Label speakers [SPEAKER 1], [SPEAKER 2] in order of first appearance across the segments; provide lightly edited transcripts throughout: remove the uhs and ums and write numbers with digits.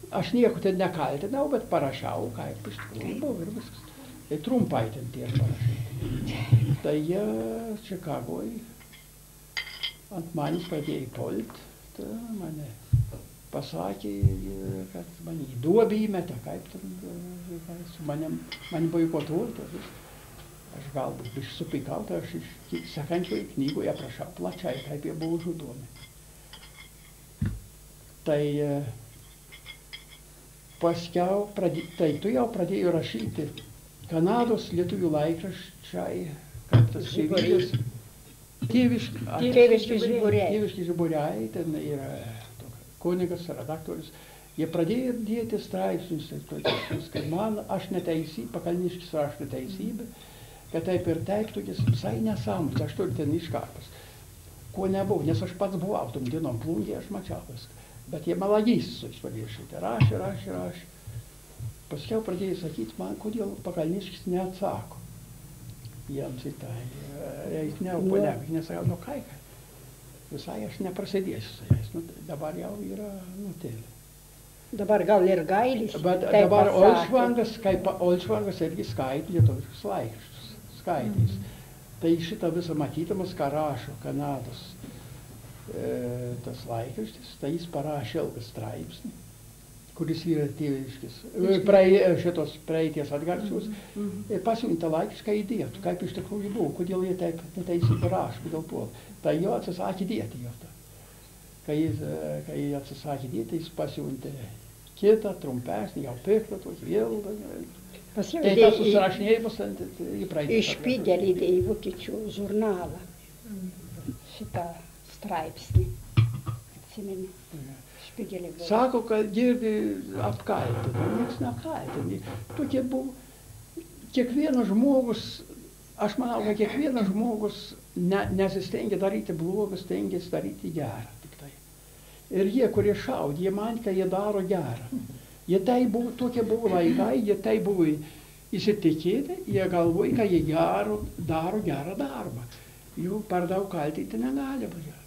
[SPEAKER 1] aš nieko ten nekaltinau, bet parašiau, kaip iš tikrųjų buvo ir viskas. Tai trumpai ten tiek parašiau. Tai jie Čikagoje ant manęs pradėjo polt, tai mane pasakė, kad mane į duobę įmetė, kaip ten su manim boikotuoti. Aš galbūt biškį supykau, tai aš sekančioje knygoje aprašau plačiai, kaip jie buvo žudomi. Tai paskiau, tai tu jau pradėjai rašyti Kanados lietuvių laikraščiai, kaip tas Žyvydis,
[SPEAKER 2] Tėviški
[SPEAKER 1] žiburiai, ten yra kunigas, redaktorius. Jie pradėjo dėti straipsnius, kad man aš neteisybė, Pakalniškis rašo neteisybė, kad taip ir taip, tokias visai nesąmonės, aš turiu ten iškarpas. Ko nebuvo, nes aš pats buvau tom dienom Plungėje, aš mačiau viską. Bet jie melagys išpaviešyti, rašė. Paskiau pradėjo sakyti man, kodėl Pakalniškis neatsako. Jiems į tai, jais neupaliavė, nesakau, nu ką, visai aš neprasidėsiu su jais, nu, dabar jau yra nutėlė.
[SPEAKER 2] Dabar gal ir gailis.
[SPEAKER 1] Bet dabar Olšvangas irgi skaitė lietuviškus laikraščius, skaitys. Tai šitą visą matydamas, ką rašo Kanados tas laikraštis, tai jis parašė ilgą straipsnį, kuris yra tėviškis, šitos praeities atgarsius, ir pasiuntė laikišką įdėtų, kaip iš tikrųjų buvo, kodėl jie taip neteisybę rašo, kodėl puola. Tai jo atsisakė dėti jo. Kai jie atsisakė dėti, jis pasiuntė kitą, trumpesnį, jau piktą, tokį ilgą. Tai tas susirašinėjimas į praeitį.
[SPEAKER 2] Išpygelį į vokiečių žurnalą šitą straipsnį, atsimeni.
[SPEAKER 1] Sako, kad girdi apkaltinti, nieks nekaltinti. Tokie buvo, kiekvienas žmogus, aš manau, kad kiekvienas žmogus nesistengia daryti blogą, stengiasi daryti gerą. Tiktai. Ir jie, kurie šaudė, jie man, kad jie daro gerą. Jie tai buvo, tokie buvo laikai, jie tai buvo įsitikėti, jie galvoja, kad jie daro gerą darbą. Jų per daug kaltinti negali,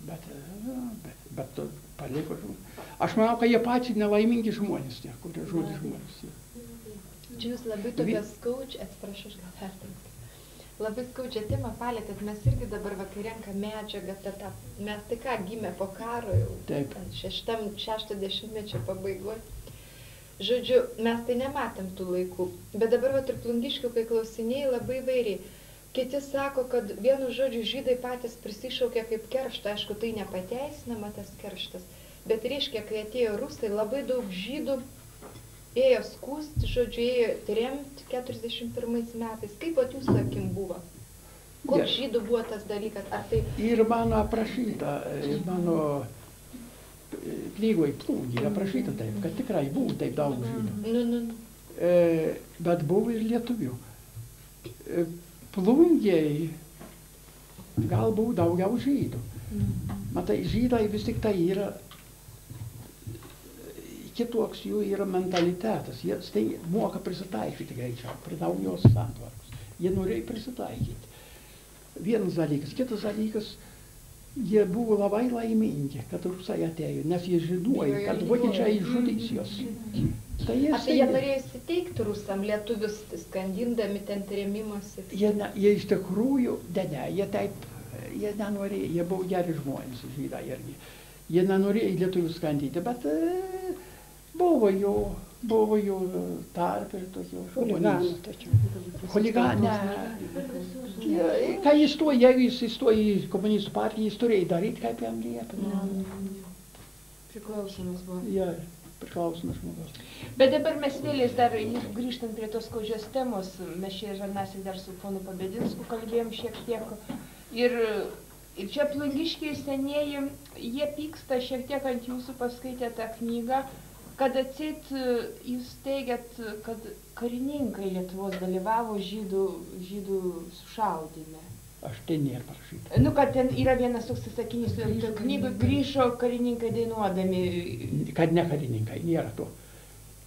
[SPEAKER 1] bet paliko žmonės. Aš manau, kad jie patys nelaimingi žmonės, tie, kurie žodį žmonės.
[SPEAKER 3] Čia jūs labai tokią skaudžią, atsiprašau, aš gal pertrauksiu. Labai skaudžią temą palėtėt, mes irgi dabar renka medžiagą, mes tai ką gimė po karo jau, 60-mečio pabaigoje. Žodžiu, mes tai nematėm tų laikų, bet dabar ir plungiškių, kai klausinėjai, labai vairiai. Kiti sako, kad vienu žodžiu žydai patys prisišaukė kaip kerštą, aišku, tai nepateisinama tas kerštas. Bet reiškia, kai atėjo rusai, labai daug žydų ėjo skūsti, žodžiu, ėjo tremti 41 metais. Kaip jūsų akim buvo? Koks žydų buvo tas dalykas? Ar tai...
[SPEAKER 1] Ir mano aprašyta, mano knygoje Plungėje aprašyta taip, kad tikrai buvo taip daug žydų. Bet buvo ir lietuvių. Plungėje gal buvo daugiau žydų. Matai, žydai vis tik tai yra kitoks jų yra mentalitetas. Jie moka prisitaikyti greičiau prie naujos santvarkos. Jie norėjo prisitaikyti. Vienas dalykas. Kitas dalykas, jie buvo labai laimingi, kad rusai atėjo, nes jie žinojo, kad vokiečiai žudys juos. Tai
[SPEAKER 3] jie norėjo įsiteikti rusam, lietuvius skandindami ten trėmimuose?
[SPEAKER 1] Jie iš tikrųjų, jie nenorėjo, jie buvo geri žmonės, žydai irgi. Jie nenorėjo lietuvius skandyti, bet buvo jų tarp ir tokių žmonės. Huliganų. Kai jeigu jis įstojo į komunistų partiją, jis turėjo daryti, kaip jam liepė.
[SPEAKER 3] Priklausomas buvo.
[SPEAKER 1] Ja, priklausomas žmogus.
[SPEAKER 4] Bet dabar mes vėlės dar, grįžtant prie tos skaudžios temos, mes čia žarnasi dar su ponu Pabedinsku kalbėjom šiek tiek. Ir čia plungiškiai senieji, jie pyksta šiek tiek ant jūsų, paskaitė tą knygą, kad atseit jūs teigiat, kad karininkai Lietuvos dalyvavo žydų sušaudyme.
[SPEAKER 1] Aš ten nėra parašyta.
[SPEAKER 4] Nu, kad ten yra vienas toks sakinys, knygų grįžo karininkai dainuodami.
[SPEAKER 1] Kad ne karininkai, nėra to.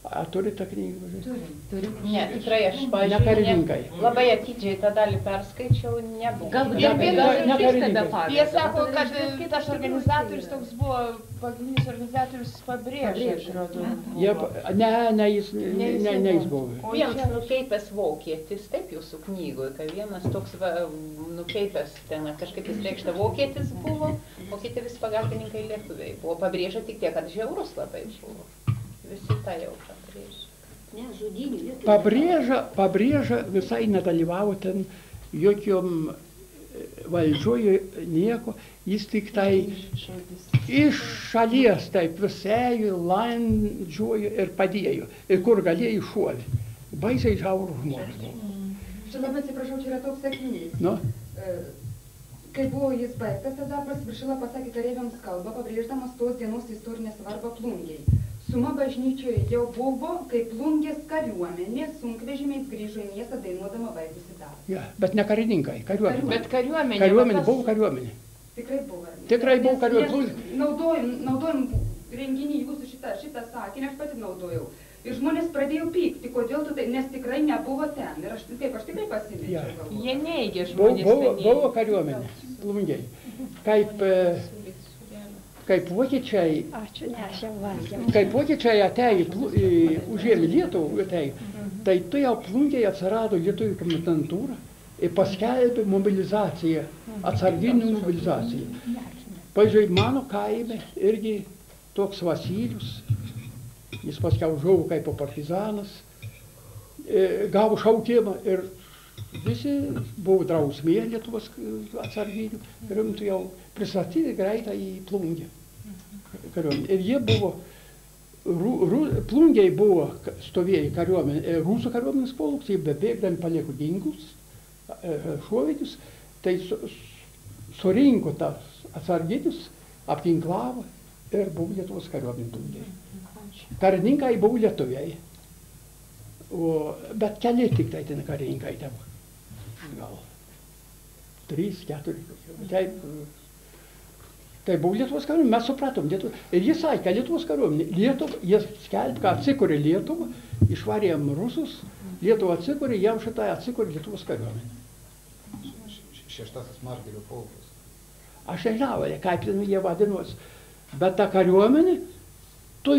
[SPEAKER 1] A turite tą knygą?
[SPEAKER 5] Turim. Ne, tikrai aš,
[SPEAKER 1] Ne
[SPEAKER 5] pavyzdžiui,
[SPEAKER 1] karininkai.
[SPEAKER 5] labai atidžiai tą dalį perskaičiau, nebuvo.
[SPEAKER 4] Galbūt
[SPEAKER 1] Ne,
[SPEAKER 4] apie
[SPEAKER 1] ne,
[SPEAKER 4] tos
[SPEAKER 1] ne
[SPEAKER 4] vyksta
[SPEAKER 1] karininkai.
[SPEAKER 4] be pagrindo. Jie sako, kad kitas organizatorius toks buvo, pagrindinis organizatorius pabrėžė, atrodo.
[SPEAKER 1] Ne, jis buvo.
[SPEAKER 5] Vienas nukeipęs vokietis, taip jūsų knygoje, kai vienas toks nukeipęs ten kažkaip jis reikšta vokietis buvo, o kiti vis pagalbininkai lietuviai buvo. Pabrėžia tik tiek, kad žiaurus labai buvo. Visi tą jau pabrėžia.
[SPEAKER 2] Ne, žudynių lietuvių.
[SPEAKER 1] Pabrėža visai nedalyvavo ten jokiom valdžioje nieko, jis tik tai iš šalies taip visai landžiojo ir padėjo, ir kur galėjo šuolį. Baisiai žiaurų žmonės buvo.
[SPEAKER 6] Čia labai atsiprašau, čia yra toks sakinys.
[SPEAKER 1] Nu,
[SPEAKER 6] Kai buvo jis baigtas, tas darbas Viršila pasakė kareiviams kalbą, pabrėždamas tos dienos istorinę svarbą Plungei. Suma bažnyčioje jau buvo, kai Plungės kariuomenė sunkvežimiais grįžo į miestą dainuodama baigusi darbą.
[SPEAKER 1] ja, bet ne karininkai, kariuomenė.
[SPEAKER 4] Bet kariuomenė.
[SPEAKER 1] Kariuomenė buvo kariuomenė.
[SPEAKER 6] Tikrai buvo.
[SPEAKER 1] Tikrai buvo kariuomenė.
[SPEAKER 6] Nes naudojom renginį jūsų šitą sakinį, aš pati naudojau. Ir žmonės pradėjo pykti, kodėl tu tai, nes tikrai nebuvo ten. Ir aš tikrai pasimečiau.
[SPEAKER 1] Ja.
[SPEAKER 4] Jie neigia žmonės.
[SPEAKER 1] Buvo kariuomenė, Plungiai. Kaip vokiečiai,
[SPEAKER 2] Ačiū, ne, aš jau valgiau.
[SPEAKER 1] kaip vokiečiai atėjo, užėmė Lietuvą, tai tu jau Plungiai atsirado lietuvių komendantūra ir paskelbė mobilizaciją, atsarginių mobilizaciją. Pavyzdžiui, mano kaime irgi toks Vasilijus, jis paskiau žuvo kaip partizanas, gavo šaukimą ir visi buvo drausmė Lietuvos atsarginių, rimtų jau pristatyti greitą į Plungę. Ir jie buvo, Plungiai buvo stovėję kariuomenė, rusų kariuomenės polks, jie bebėgdami paliko ginklus, šovinius, tai surinko tas atsarginius, apginklavo ir buvo Lietuvos kariuomenė Plungiai. Karininkai buvo lietuviai, bet keli tik tai ten karininkai ten, gal 3-4. Tai buvo Lietuvos kariuomenė, mes supratom Lietuvą. Ir jis sakė, Lietuvos kariuomenė, jie skelbė, kad atsikūrė Lietuvą, išvarėm rusus, Lietuvą atsikūrė, jau šitai atsikūrė Lietuvos kariuomenė.
[SPEAKER 7] Šeštasis Margirio polkas.
[SPEAKER 1] Aš nežinau, kaip jie vadinosi, bet ta kariuomenė, tu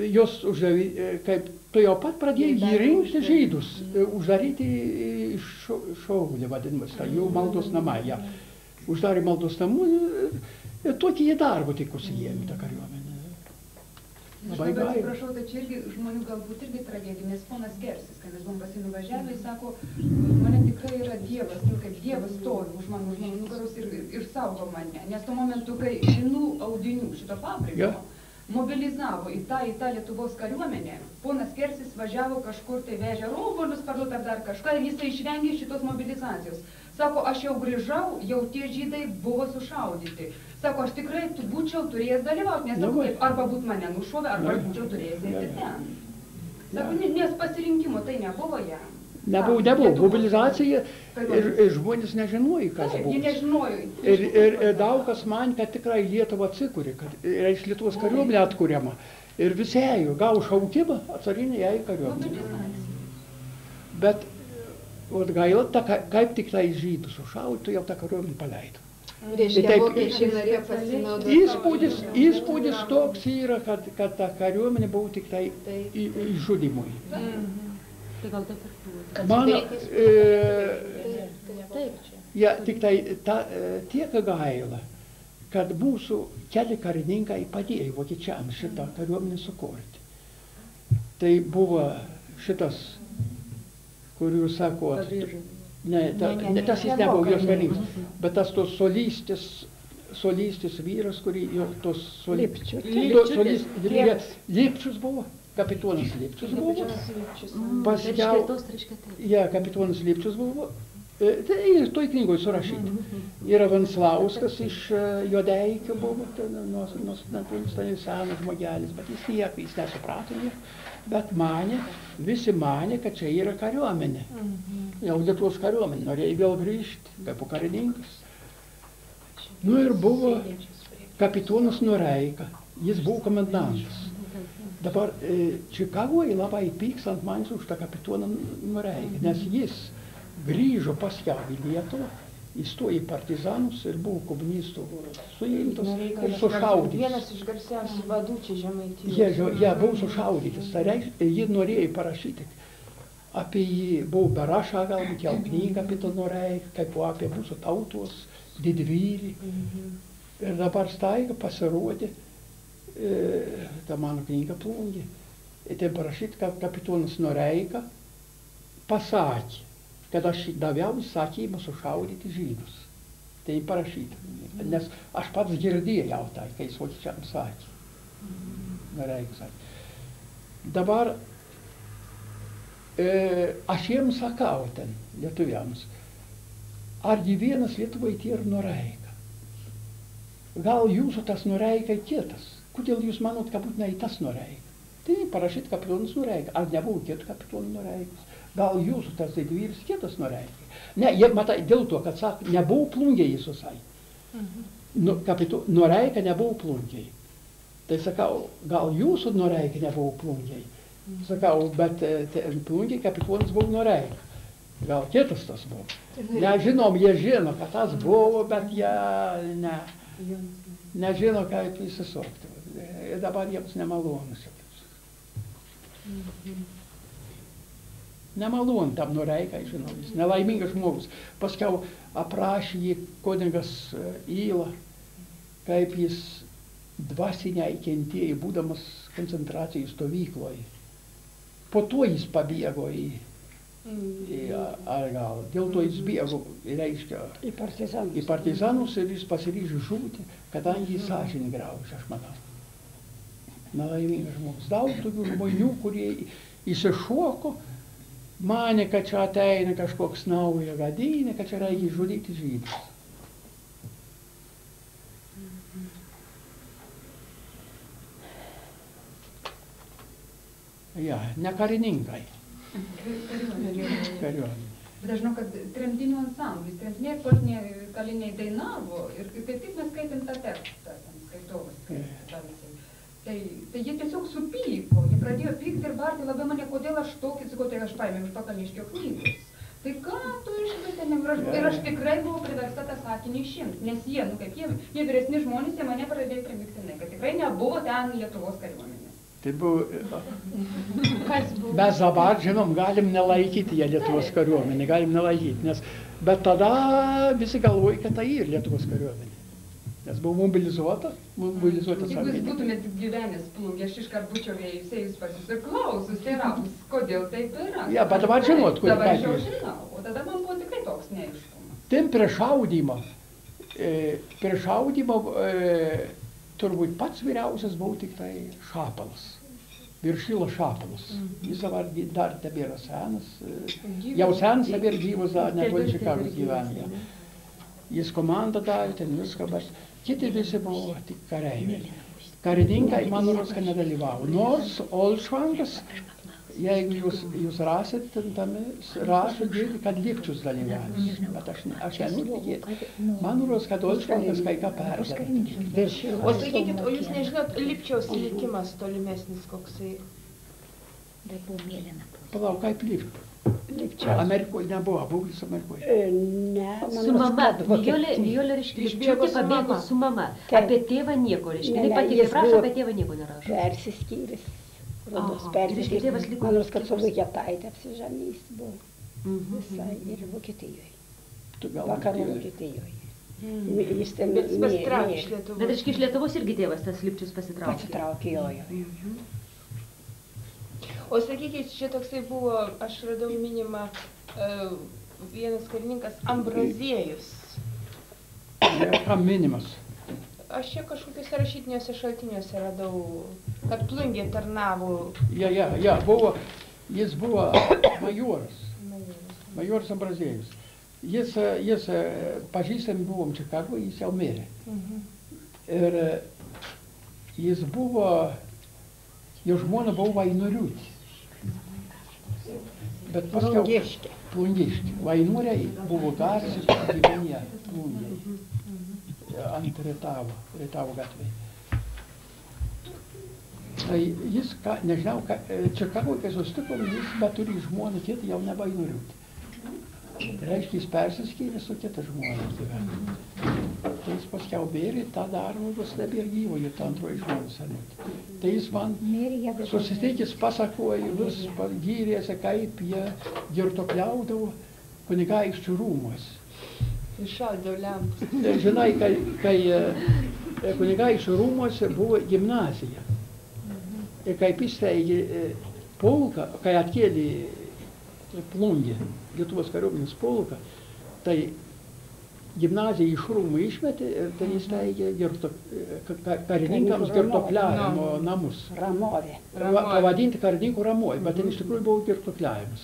[SPEAKER 1] jau pat pradėjai rinkti žydus, uždaryti šauglį vadinamas, tai jų maldos namai. Ja. Uždarė maldos namų ir tokį jie darbą tik užsiėmė tą kariuomenę.
[SPEAKER 6] Aš labai atsiprašau, tai čia irgi žmonių galbūt irgi tragedija, nes ponas Gersis, kai mes buvom pas jį nuvažiavę, jis sako, mane tikrai yra Dievas, kaip Dievas stovi už mano nugaros ir saugo mane. Nes tuo momentu, kai žinų audinių šito fabriko mobilizavo į tą Lietuvos kariuomenę, ponas Gersis važiavo kažkur, tai vežė robolius parduot ar dar kažką ir jisai išvengė šitos mobilizacijos. Sako, aš jau grįžau, jau tie žydai buvo sušaudyti. Sako, aš tikrai būčiau turėjęs dalyvauti, nes sako, arba būt mane nušovę, arba aš būčiau turėjęs eiti ten. Sako, nes pasirinkimo tai nebuvo jam.
[SPEAKER 1] Nebuvo. Mobilizacija ir žmonės nežinojo, kas buvo.
[SPEAKER 6] Jie nežinojo.
[SPEAKER 1] Ir daug kas man, kad tikrai Lietuva atsikūrė, kad iš Lietuvos kariuomenė atkuriama. Ir visi ėjo, gavo šaukimą, atsarinė ėjo kariuomenė. Bet gaila, kaip tik tai žydų sušaudytų, jau tą kariuomenę paleido.
[SPEAKER 3] Reiškia, vokiečiai norėjo pasinaudoti.
[SPEAKER 1] Įspūdis toks yra, kad ta kariuomenė buvo tik tai išžudymui. Mano, tik tai tiek gaila, kad mūsų keli karininkai padėjo vokiečiams šitą kariuomenę sukurti. Tai buvo šitas, kur jūs sakot, tas jis nebuvo jos karininkas, bet tas tos solistis vyras, kurį tos Lipčius buvo. Kapitonas Lipčius buvo. Paskiau, kapitonas Lipčius buvo. Tai toj knygoje surašyti. Yra Venslauskas iš Jodeikio buvo, senas žmogelis, bet jis nesuprato nieko. Bet visi manė, kad čia yra kariuomenė. Jau Lietuvos kariuomenė, norėjo vėl grįžti, kaip karininkas. Nu ir buvo kapitonas Noreika, jis buvo komendantas. Dabar Čikagoje labai pyks ant manęs už tą kapitoną Noreiką, nes jis grįžo pas ją į Lietuvą, įstojo į partizanus ir buvo komunistų suimtas ir sušaudytas.
[SPEAKER 4] Vienas iš garsiausių vadų čia Žemaitijoje.
[SPEAKER 1] Jie buvo sušaudytas, tai reiškia, ji norėjo parašyti apie jį, buvo berašą galbūt jau knygą apie tą Noreiką, kaip apie mūsų tautos didvyrį. Ir dabar staiga pasirodė ta mano knyga Plungė. Ir ten parašyta, kad kapitonas Noreika pasakė, kad aš daviau įsakymą sušaudyti žydus. Tai parašyta. Nes aš pats girdėjau tai, kai jis vokiečiam sakė. Noreika sakė. Dabar aš jiems sakau ten, lietuviams, argi vienas Lietuvoje tie ir Noreika? Gal jūsų tas Noreika kitas? Kodėl jūs manot, kad būtinai tas Noreika? Tai parašyt kapitonas Noreika. Ar nebuvo kitų kapitonų Noreikas? Gal jūsų tas didvyris kitas Noreika? Ne, jie matai, dėl to, kad sako, nebuvo Plungėje jis susai. Noreika nebuvo Plungėje. Tai sakau, gal jūsų Noreika nebuvo Plungėje? Sakau, bet Plungėje kapitonas buvo Noreika. Gal kitas tas buvo. Nežinom, jie žino, kad tas buvo, bet jie nežino, kaip įsisukti. Ir dabar jiems nemalonus. Nemalon tam Noreikai, žinau, jis nelaimingas žmogus. Paskiau aprašė jį kunigas Įla, kaip jis dvasiniai kentėjo, būdamas koncentracijos stovykloje. Po to jis pabėgo į Argalą. Dėl to jis bėgo, reiškia, į partizanus ir jis pasiryžo žūti, kadangi jis sąžinį graužė, aš manau. Nelaimingas žmogus. Daug tokių žmonių, kurie įsišoko, manė, kad čia ateina kažkoks nauja gadynė, kad čia reikia žudyti žydus. Ja, ne karininkai. Kariuomenė.
[SPEAKER 6] Bet aš žinau, kad tremtinių ansamblis, tremtiniai politiniai kaliniai dainavo ir kaip tik mes skaitėm tą tekstą, skaitovas. Tai jie tiesiog supyko, jie pradėjo pykti ir barti labai mane, kodėl aš tokį, sakau, tai aš paėmiau iš Pakalniškio knygos. Tai ką tu išmetėm? Ir aš tikrai buvau priversta tą sakinį išimti, nes jie, kaip jie vyresni žmonės, jie mane pradėjo primiktinai, kad tikrai nebuvo ten Lietuvos kariuomenės.
[SPEAKER 1] Tai buvo... Mes dabar, žinom, galim nelaikyti ją Lietuvos kariuomenė, galim nelaikyti, bet tada visi galvoja, kad tai ir Lietuvos kariuomenė. Nes buvo mobilizuotas
[SPEAKER 6] Jeigu jūs būtumėt gyvenęs Plungėje, aš iškart būčiau įsėjus pas jūs ir klausus, teiraus, kodėl taip yra.
[SPEAKER 1] Ja, bet dabar žinot, kur
[SPEAKER 6] dabar jau žinau, o tada man buvo tikrai toks neaiškumas.
[SPEAKER 1] Ten prieš šaudymą turbūt pats vyriausias buvo tik tai Šapalas. Viršila Šapalas. Jis dabar dar tebėra senas. Jau senas tebėra gyvas, netoli Čikagos gyvenime. Jis komandą davė, ten viską, bet kiti visi buvo tik kareiviai. Karininkai, man rodos, kad nedalyvavo. Nors Olšvangas, jeigu jūs rasit, tame rašo, kad Lipčius dalyvavo. Bet aš nenoriu tikėti. Man rodos, kad Olšvangas kai ką perdavė.
[SPEAKER 4] O sakykit, o jūs nežinot Lipčiaus likimas tolimesnis koksai?
[SPEAKER 2] Tai buvo mėlyna.
[SPEAKER 1] Palauk, kaip Lipčius? Amerikoje nebuvo, buvo jis Amerikoje.
[SPEAKER 2] Ne,
[SPEAKER 8] su mama, Nijolė Riškiščiūtė pabėgo su mama. Apie tėvą nieko, reiškia. Jinai pati rašo, apie tėvą nieko nerašo.
[SPEAKER 2] Persiskyris. Persiskyris. Man rodos, kad su Vokietaitė apsižanys buvo. Visai ir Vokietijoje. Vakarų Vokietijoje. Jis ten
[SPEAKER 4] pasitraukė iš Lietuvos.
[SPEAKER 8] Bet reiškia, iš Lietuvos irgi tėvas tas Lipčius pasitraukė.
[SPEAKER 2] Pasitraukė, jo.
[SPEAKER 4] O sakykit, čia toksai buvo, aš radau minimą vienas karininkas Ambraziejus.
[SPEAKER 1] Kam minimas?
[SPEAKER 4] Aš čia kažkokiuose rašytiniuose šaltiniuose radau, kad Plungėje tarnavo.
[SPEAKER 1] Ja, buvo, jis buvo majoras. Majoras Ambraziejus. Jis pažįstami buvom Čikagoje, jis jau mirė. Ir jis buvo, jo žmona buvo Vainoriūtė. Bet paskiau Plungiškė. Vainoriai buvo garsiai gyvenę Plungėje ant Rietavo gatvėje. Tai jis, nežinau, Čikagoje, kai susitikom, jis beturi žmoną kitą jau nebainuriūti. Tai reiškia, jis persiskyrė su kita žmona gyvena. Tai jis paskiau bėrė tą darbą, bus nebėr gyvojo, tą antroji žmona senutė. Tai jis man susitikęs pasakojo, vis gyrėsi, kaip jie girtuokliaudavo kunigaikščių rūmuose.
[SPEAKER 4] Iššaudė lempus.
[SPEAKER 1] Žinai, kai kunigaikščių rūmuose buvo gimnazija. Ir kaip įsteigė pulką, kai atkėlė Plungė, Lietuvos kariuomenės pulką, tai gimnaziją iš rūmų išmetė ir tai įsteigė karininkams girtuokliavimo namus.
[SPEAKER 2] Ramovė.
[SPEAKER 1] Pavadinti karininkų ramovė, bet ten iš tikrųjų buvo girtuokliavimas.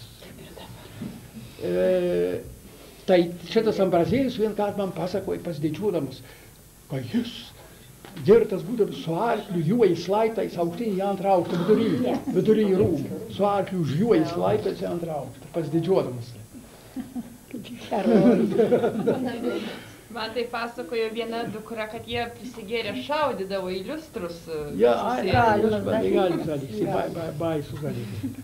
[SPEAKER 1] Tai šitas Ambraziejus vien kart man pasakoja pasididžiuodamas, kad jis girtas būdamas su arkliu, juojais laiptais aukštyn į antrą aukštą, vidury rūmų. Su arkliu žjuojais laiptais į antrą aukštą, pasididžiuodamas.
[SPEAKER 4] Man tai pasakojo viena dukra, kad jie prisigėrė šaudydavo į liustrus.
[SPEAKER 1] Ja, galim dalykai, baisus dalykai.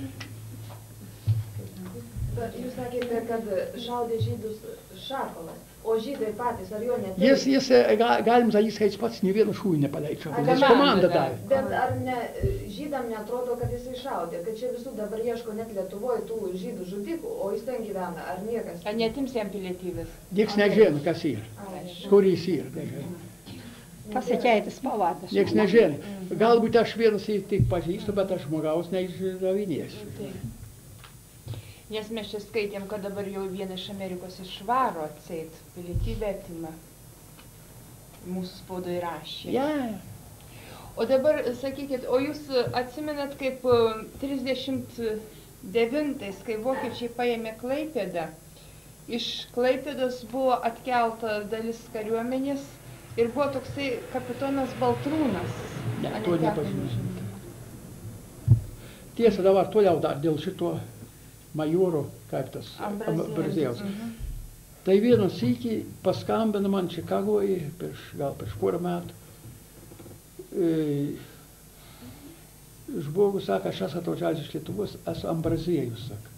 [SPEAKER 3] Jūs sakėte, kad šaudė žydus Šakolas, o žydai patys, ar jo neturi?
[SPEAKER 1] Jis, galim sakyti, kad jis pats nė vieną šūvį nepaleidžia. Jis komandą davė.
[SPEAKER 3] Bet ar ne, žydam netrodo, kad jisai šaudė, kad čia visų dabar ieško net Lietuvoje tų žydų žudikų, o jis ten gyvena, ar niekas?
[SPEAKER 4] Ar netims jam pilietybės?
[SPEAKER 1] Niekas nežino, kas yra, kur jis yra, nežino.
[SPEAKER 2] Pasikeitis pavadas.
[SPEAKER 1] Niekas nežino. Galbūt aš vienas jį tik pažįstu, bet aš žmogaus neišdavinėsiu.
[SPEAKER 4] Nes mes čia skaitėm, kad dabar jau vieną iš Amerikos išvaro atseit, pilietybę atima. Mūsų spaudoje rašė.
[SPEAKER 1] Ja.
[SPEAKER 4] O dabar, sakykit, o jūs atsimenat, kaip 39-ais, kai vokiečiai paėmė Klaipėdą, iš Klaipėdos buvo atkelta dalis kariuomenės ir buvo toksai kapitonas Baltrūnas.
[SPEAKER 1] Ne, to nepažįstu. Tiesa, dabar toliau dar dėl šito majoro, kaip tas Ambraziejaus. Tai vienas sykį paskambino man Čikagoje, gal prieš porą metų. Žmogus sako, aš esu atvažiavęs iš Lietuvos, esu Ambraziejus, sako.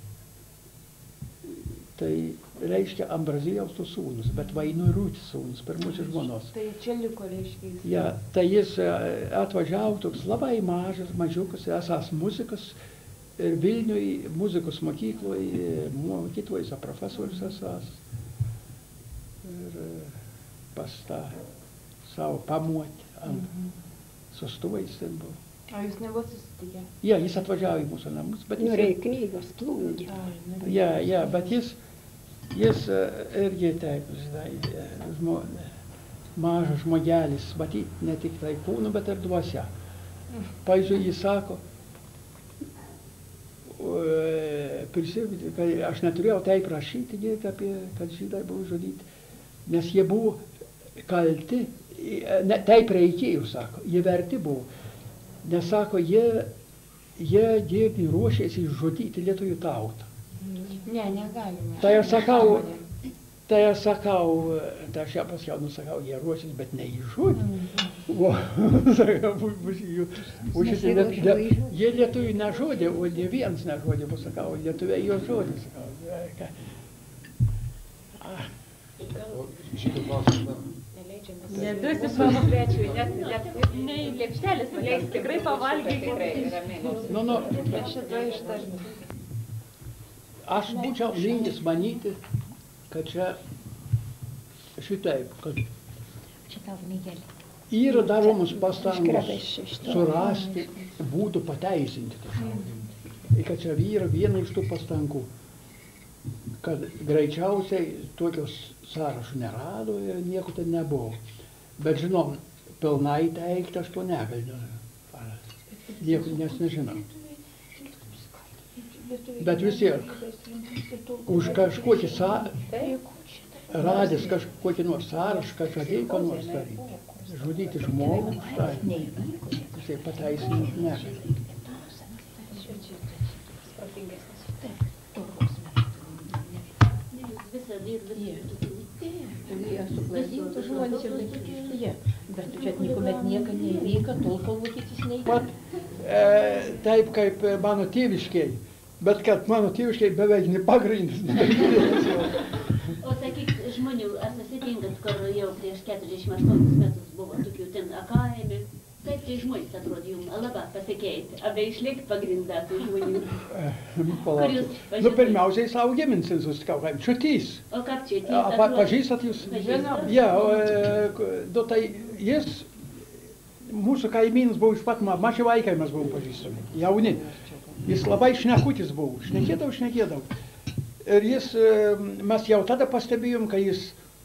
[SPEAKER 1] Tai reiškia Ambraziejaus tų sūnus, bet Vainorūtės sūnus, pirmusis žmonos.
[SPEAKER 4] Tai čia liko, reiškia jis.
[SPEAKER 1] Ja, tai jis atvažiavo toks labai mažas, mažiukas, esas muzikas. Ir Vilniui muzikos mokykloje profesorius esas. Ir pas tą savo pamuotį ant sustuvais ten buvo.
[SPEAKER 4] O jūs nebuvo susitikę?
[SPEAKER 1] Ja, jis atvažiavo į mūsų namus.
[SPEAKER 2] Norėjo knygos Plungė.
[SPEAKER 1] Ja, bet jis irgi taip, žinai, mažas žmogelis, matyt, ne tik tai kūnu, bet ir dvasia. Pavyzdžiui, jis sako, aš neturėjau taip rašyti, apie, kad žydai buvo žudyti, nes jie buvo kalti, taip reikėjo, sako, jie verti buvo, nes, sako, jie dievni ruošėsi žudyti lietuvių tautą.
[SPEAKER 4] Ne, negalime.
[SPEAKER 1] Tai aš sakau, tai aš ją paskiau nusakau, jie ruošėsi, bet neįžudė. Jie lietuvių nežudė, o ne vienas nežudė, sakau, lietuviai jo žudė, sakau.
[SPEAKER 7] Žydų klausimas dar.
[SPEAKER 8] Neduosi savo svečiui, net nei lėkštelės paleis, tikrai pavalgykite.
[SPEAKER 4] Šito ištarti.
[SPEAKER 1] Aš būčiau linkęs manyti, kad čia šitaip, kad yra daromos pastangos surasti būdų pateisinti tą šaudymą. Ir kad čia yra viena iš tų pastangų, kad greičiausiai tokios sąrašų nerado ir nieko ten nebuvo. Bet žinom, pilnai teikti aš to negaliu. Nieko nežinau. Bet vis tiek, už kažkokį radęs kažkokį nors sąrašą, kad žadėjo ką nors daryti. Žudyti žmogų, tai pateisinti negali.
[SPEAKER 8] Jie suklasdytų žmonės ir Bet čia niekuomet nieko neįvyko, tol kol vokietis neįvyko.
[SPEAKER 1] Taip kaip mano tėviškiai, bet kad mano tėviškiai beveik nepagrindas.
[SPEAKER 9] O sakyk, žmonių, ar susitinkat, kur jau prieš 48 metus buvo tokių ten akaimi? Kaip tai žmonės atrodė jums, labai pasikeitė, abe išlikt pagrindą tų žmonių?
[SPEAKER 1] Nu, pirmiausiai savo giminsin susitikau, kaip Čiutys.
[SPEAKER 9] O kaip Čiutys atrodė?
[SPEAKER 1] Pažįstat jūs? Ja, tai jis, mūsų kaimynas buvo iš pat maži vaikai, mes buvom pažįstami, jauni. Jis labai šnekutis buvo, šnekėdavo. Ir jis, mes jau tada pastebėjom, kai jis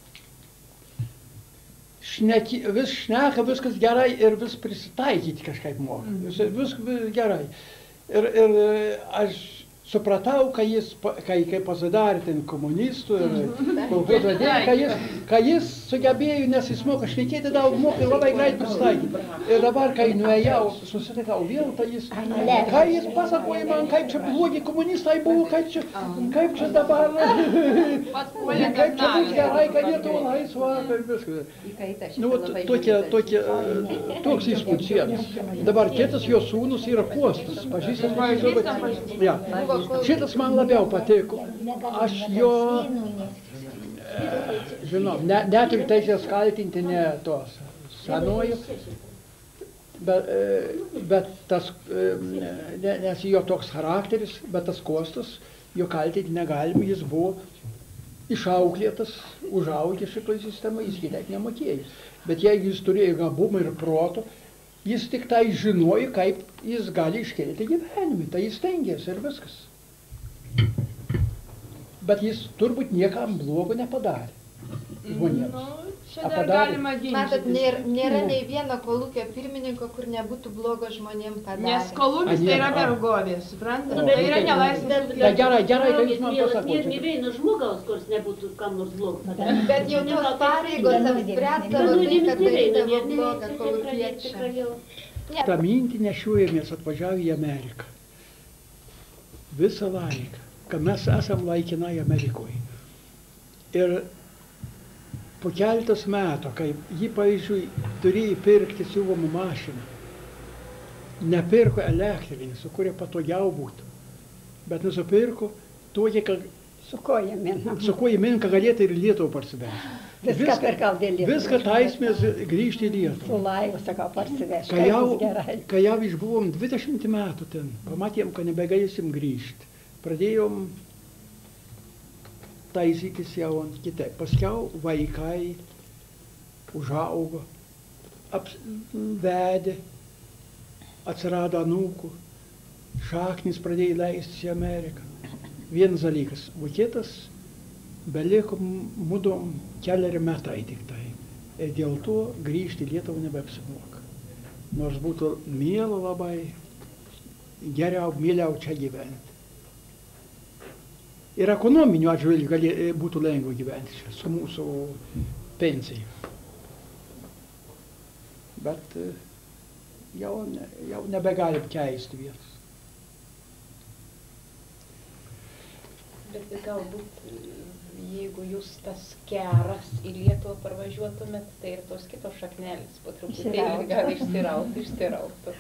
[SPEAKER 1] vis šneka, viskas gerai ir vis prisitaikyti kažkaip moka. Viskas gerai. Ir aš supratau, kai pasidarė ten komunistų ir kolchozo vedėjų, kai jis sugebėjo, nes jis moka šnekėti daug, moka labai greit prisitaikyti. Ir dabar, kai nuėjau, susitikau vėl, tai jis, kai jis pasakoja man, kaip čia blogi komunistai buvo, kaip čia dabar, kaip čia bus gerai, kad Lietuva laisva, kaip viskas. Nu, toks įspūdis vienas. Dabar kitas jo sūnus yra Kostas, pažįstamas. Ja. Šitas man labiau patiko. Aš jo, žinau, neturiu teisės kaltinti ne tos senojų, bet tas, nes jo toks charakteris, bet tas Kostas, jo kaltinti negalima, jis buvo išauklėtas, užaugė šitoj sistemą, jis kitaip nemokėjo. Bet jeigu jis turėjo gabumą ir proto, jis tik tai žinojo, kaip jis gali iškelti gyvenimą, tai jis stengėsi ir viskas. Bet jis turbūt niekam blogo nepadarė žmonėms.
[SPEAKER 4] Čia dar galima ginčytis.
[SPEAKER 3] Matot, nėra nei vieno kolūkio pirmininko, kur nebūtų blogo žmonėms padarė.
[SPEAKER 4] Nes kolūkis tai yra vergovė, suprantate? Tai yra nelaisvės.
[SPEAKER 1] Gerai, kad jūs man pasakote.
[SPEAKER 9] Nė vieno žmogaus, kuris nebūtų kam nors blogo padarė.
[SPEAKER 3] Bet jau tos pareigos apspręsdavo tai, kad darydavo blogą kolūkiečią.
[SPEAKER 1] Ta mintį nešiojamės atvažiavę į Ameriką. Visą laiką, kad mes esam laikinai Amerikoje. Ir po keletas metų, kai jį, pavyzdžiui, turėjo pirkti siuvamą mašiną, nepirko elektrinį, su kuria patogiau būtų, bet nusipirko tokia, kad su kojamėm, kad galėtų ir Lietuvą parsivežti.
[SPEAKER 2] Viską pirkau dėl Lietuvos.
[SPEAKER 1] Viską taismės grįžti į Lietuvą.
[SPEAKER 2] Su laivu, sakau, parsivežti, kaip bus gerai.
[SPEAKER 1] Kai jau išbuvom 20 metų ten, pamatėm, kad nebegalėsim grįžti. Pradėjom taisytis jau ant kitaip. Paskiau vaikai užaugo, vedė, atsirado anūkų, šaknis pradėjo leistis į Ameriką. Vienas dalykas, o kitas beliko mudom keliari metai tik tai. Ir dėl to grįžti į Lietuvą nebeapsimoka. Nors būtų miela labai, mieliau čia gyventi. Ir ekonominiu atžvilgiu būtų lengva gyventi čia su mūsų pensija. Bet jau nebegalim keisti vietos.
[SPEAKER 5] Bet galbūt, jeigu jūs tas keras į Lietuvą parvažiuotumėt, tai ir tos kitos šaknelis po truputėlį gal išsirauktų.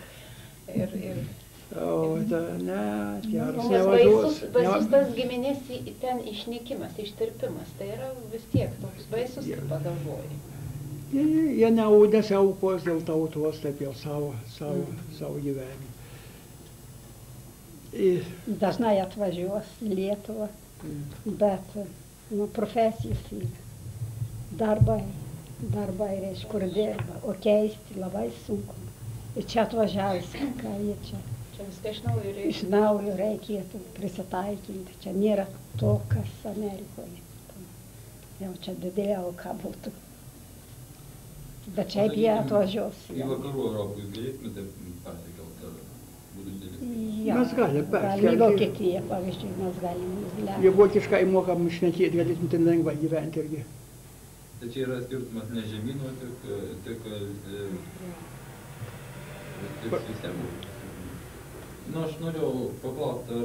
[SPEAKER 1] O, ne, keras
[SPEAKER 5] nevažiuos. Baisus tas giminės ten išnykimas, ištirpimas, tai yra vis tiek toks baisus, kaip pagalvoji.
[SPEAKER 1] Jie nesiaukos dėl tautos, taip jau savo gyvenimą.
[SPEAKER 2] Dažnai atvažiuos į Lietuvą, bet profesijos yra. Darbai reiškia, kur dirba, o keisti labai sunku. Ir čia atvažiavus, ką jie čia.
[SPEAKER 5] Čia viską iš naujo reikia.
[SPEAKER 2] Iš naujo reikėtų prisitaikinti. Čia nėra to, kas Amerikoje. Jau čia didelė auka būtų. Bet šiaip jie atvažiuos.
[SPEAKER 7] Į vakarų Europą jūs galėtumėte persikelti, būtų didelis?
[SPEAKER 1] Mes galim persikelti.
[SPEAKER 2] Į Vokietiją, pavyzdžiui, mes galim įsileisti.
[SPEAKER 1] Jei vokiškai mokam šnekėti, galėtum ten lengvai gyventi irgi.
[SPEAKER 7] Tai čia yra skirtumas ne žemynų, tik sistemų. Nu, aš norėjau paklausti,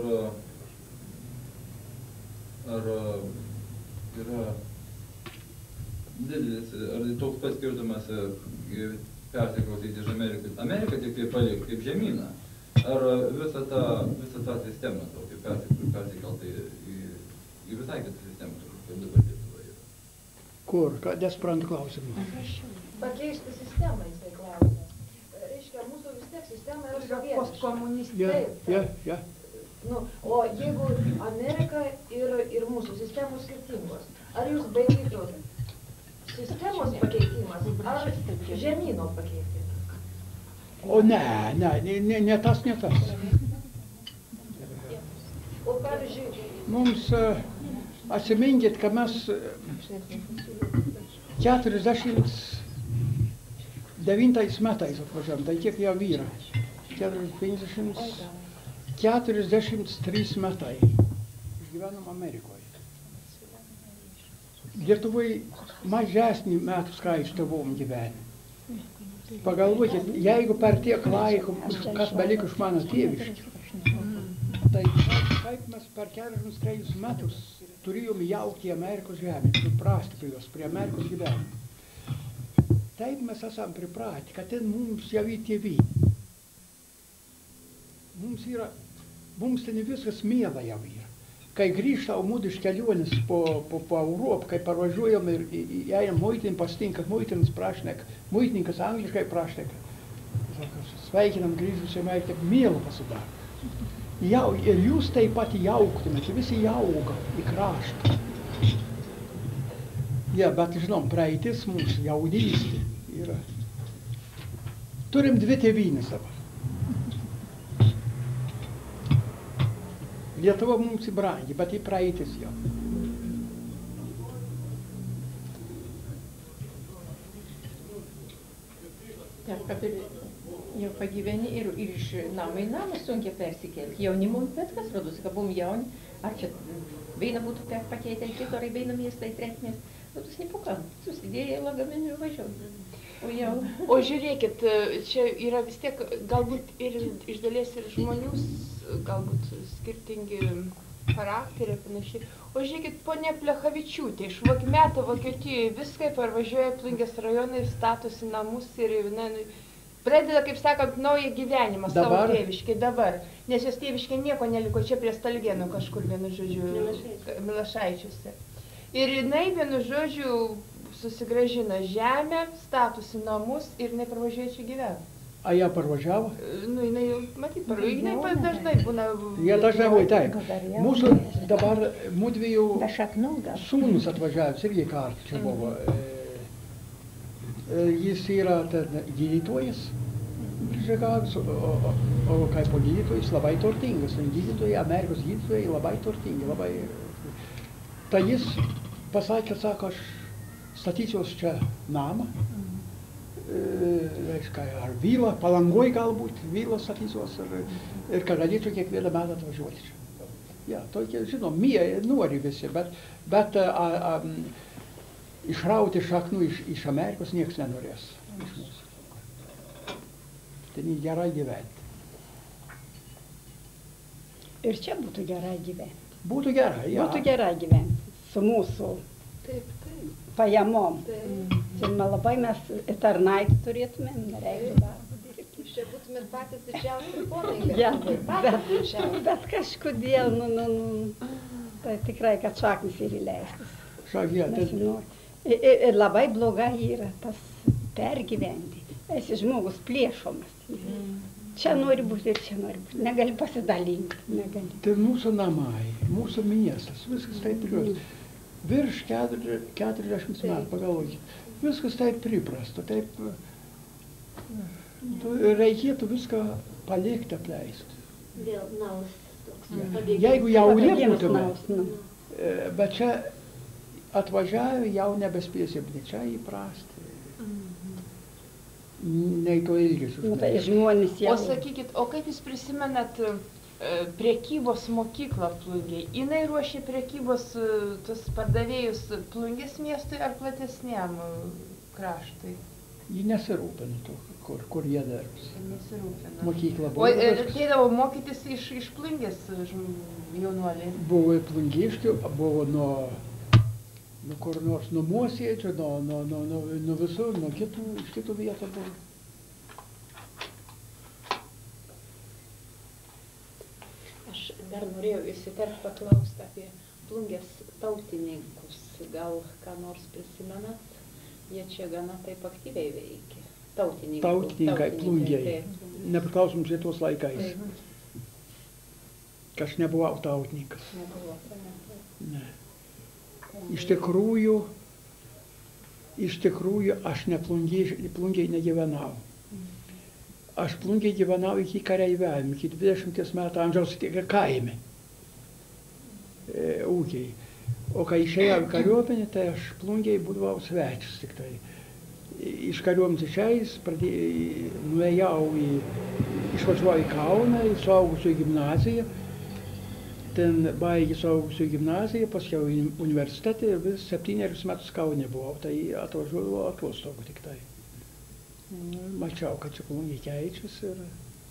[SPEAKER 7] ar yra didelis, ar toks pats skirtumas persikraustyti iš Amerikos. Ameriką tik tai palikti kaip žemyną. Ar visą tą sistemą tokį persikelti į visai kitą sistemą, kaip dabar Lietuva yra?
[SPEAKER 1] Kur? Nesuprantu klausimą.
[SPEAKER 3] Pakeisti sistemą, jisai klausia. Reiškia, mūsų vis tiek sistema yra sovietiška.
[SPEAKER 4] Postkomunistai.
[SPEAKER 1] Ja.
[SPEAKER 3] Nu, o jeigu Amerika ir mūsų sistemos skirtingos, ar jūs baidytumėt sistemos pakeitimas ar žemyno pakeitimas?
[SPEAKER 1] O ne tas.
[SPEAKER 3] O pavyzdžiui,
[SPEAKER 1] Mums atsiminkit, kad mes 49 metais atvažiavom, tai kiek jau yra? 43 metai išgyvenom Amerikoje. Lietuvoje mažesnį metų skaičių buvom gyvenę. Pagalvokit, jeigu per tiek laiko, kas beliko iš mano tėviškės, tai kaip mes per 43 metus turėjom jaukti Amerikos žemę, priprasti prie jos, prie Amerikos gyvenimo. Taip mes esam pripratę, kad ten mums jau į tėvį. Mums ten viskas miela jau yra. Kai grįžtau mūdu iš kelionės po Europą, kai parvažiuojam ir einam muitin, pasitinka muitinas prašneka, muitininkas angliškai prašneka. Sveikinam grįžusiam, kaip miela pasidaro. Ir jūs taip pat jauktumėte, visi jauga į kraštą. Ja, bet žinom, praeitis mūsų jaunystė yra. Turim 2 tėvynės dabar. Lietuva mums brangi, bet į praeitis jau.
[SPEAKER 10] Taip, kad jau pagyveni ir iš namą į namą sunkiai persikelti. Jaunimo, bet kas rodosi, kad buvom jauni, ar čia beina būtų pakeitę kito, ar beina miestą į tretmės. Tas nepukam, susidėjo lagaminį ir važiuoju.
[SPEAKER 4] O žiūrėkit, čia yra vis tiek galbūt ir iš dalies ir žmonių, galbūt skirtingi charakteriai ir panašiai. O žiūrėkit, ponia Plechavičiūtė, iš metų Vokietijoje viską parvažiuoja Plungės rajoną ir statosi namus ir pradeda, kaip sakant, naują gyvenimą savo tėviškai dabar. Nes jos tėviškai nieko neliko, čia prie Stalgėnų kažkur, vienu žodžiu, Milašaičiuose. Ir jinai, vienu žodžiu, susigrąžina žemę, statusi namus ir jinai parvažiuoja čia gyvena.
[SPEAKER 1] A ją parvažiavo?
[SPEAKER 4] Nu, jinai jau, matyt, jinai dažnai būna...
[SPEAKER 1] Jie dažnai buvo, taip. Mūsų dabar mūdviejų sūnus atvažiavęs irgi kartu čia buvo. Jis yra gydytojas, prižegavęs, o kaip po gydytojas labai turtingas. Gydytojai, Amerikos gydytojai labai turtingi, labai... Tai jis pasakė, sako, aš statysiuos čia namą, reiškia, ar vilą, Palangoj galbūt, vilą statysiuos ir kad galėčiau kiekvieną metą atvažiuoti čia. Ja, tokie, žinom, nori visi, bet išrauti šaknų iš Amerikos niekas nenorės iš mūsų. Ten gerai gyventi.
[SPEAKER 2] Ir čia būtų gerai gyventi.
[SPEAKER 1] Būtų gerai, ja.
[SPEAKER 2] Būtų gerai gyventi su mūsų pajamom. Čia labai mes tarnaitį turėtumėm, nereiktų darbą dirbti.
[SPEAKER 3] Čia būtumėt patys didžiausi ponai.
[SPEAKER 2] Ja, bet kažkodėl, tai tikrai, kad šaknis ir įleistas. Ir labai blogai yra tas pergyventi. Esi žmogus plėšomas. Čia nori būti ir čia nori būti. Negali pasidalinti.
[SPEAKER 1] Tai mūsų namai, mūsų miestas, viskas taip priprasta. Virš 40 metų, pagalvokit. Viskas taip priprasta, taip... Reikėtų viską palikti, apleisti.
[SPEAKER 9] Dėl naus toks.
[SPEAKER 1] Jeigu jauni būtume, bet čia atvažiavę jau nebespėsim, čia įprasti. Nei to ilgesius.
[SPEAKER 4] O sakykit, o kaip jūs prisimenat prekybos mokyklą Plungėj? Jinai ruošė prekybos tos pardavėjus Plungės miestui ar platesniam kraštui?
[SPEAKER 1] Ji nesirūpina to, kur jie darbs.
[SPEAKER 4] Nesirūpina.
[SPEAKER 1] Mokykla buvo.
[SPEAKER 4] O ateidavo mokytis iš Plungės jaunuoliai?
[SPEAKER 1] Buvo plungiškių, buvo nuo Nu kur nors nuo Mosėdžio, nuo visur, nuo iš kitų vietų buvo.
[SPEAKER 5] Aš dar norėjau įsiterpti paklausti apie Plungės tautininkus. Gal ką nors prisimenat? Jie čia gana taip aktyviai veikia.
[SPEAKER 1] Tautininkai Plungėje. Nepriklausomus Lietuvos laikais. Aš nebuvau tautininkas. Ne. Iš tikrųjų, aš ne Plungėje negyvenau. Aš Plungėje gyvenau iki kareiviavimo, iki 20 metų amžiaus kaime. Ūkiai. O kai išėjau į kariuomenę, tai aš Plungėje būdavau svečias tik tai. Iš kariuomenės išėjęs, išvažiavau į Kauną, į suaugusiųjų gimnaziją. Ten baigė suaugusiųjų gimnaziją, paskiau į universitetą ir vis 7 metus Kaune buvau, tai atvažiuodavau atostogų tik tai. Mačiau, kad čia Plungė keičiasi ir...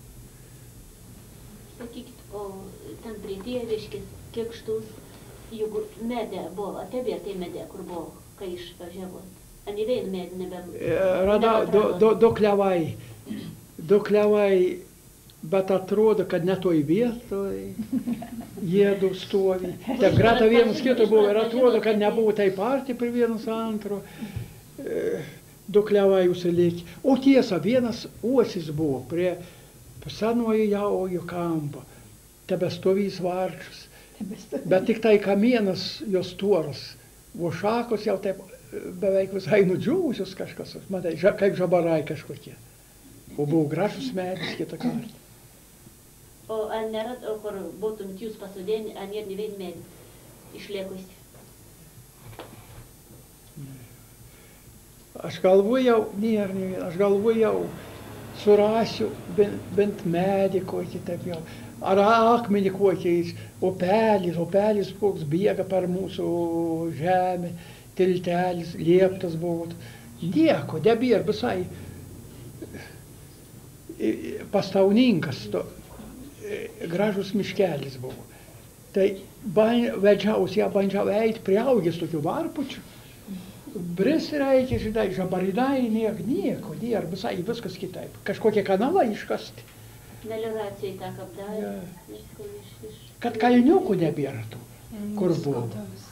[SPEAKER 9] Sakykit, o ten prie Tėviškės, Kekštus, juk medė buvo, tebėr tai medė, kur buvo, kai išvažiavot. Ani vien medė
[SPEAKER 1] Radau du klevai, bet atrodo, kad ne toj vietoj jiedu stovi. Ten greta vienas kito buvo ir atrodo, kad nebuvo taip arti prie vienas antro. Du klevai užsilikė. O tiesa, vienas uosis buvo prie senojo jaujo kampo. Tebestovys vargšas. Bet tik tai kamienas jos tuoras. O šakos jau taip beveik visai nudžiūvusios kažkas. Matai, kaip žabarai kažkokie. O buvo gražus medis kitą kartą.
[SPEAKER 9] O ar nėra, kur būtum jūs pasodėni, ar nėra ne vien medį išliekusi?
[SPEAKER 1] Aš galvojau, surasiu bent medį kokį taip jau. Ar akmenį kokį, upelis koks bėga per mūsų žemę, tiltelis, lieptas buvo. Nieko, nebėr visai pastauninkas, gražus miškelis buvo. Tai bandžiau eiti priaugęs tokių varpučių. Bris reikia, žinai, žabarinai, nieko, visai viskas kitaip. Kažkokie kanalai iškasti.
[SPEAKER 9] Melioracijai tą kapdarė.
[SPEAKER 1] Kad kalniukų nebėrtų, kur buvo.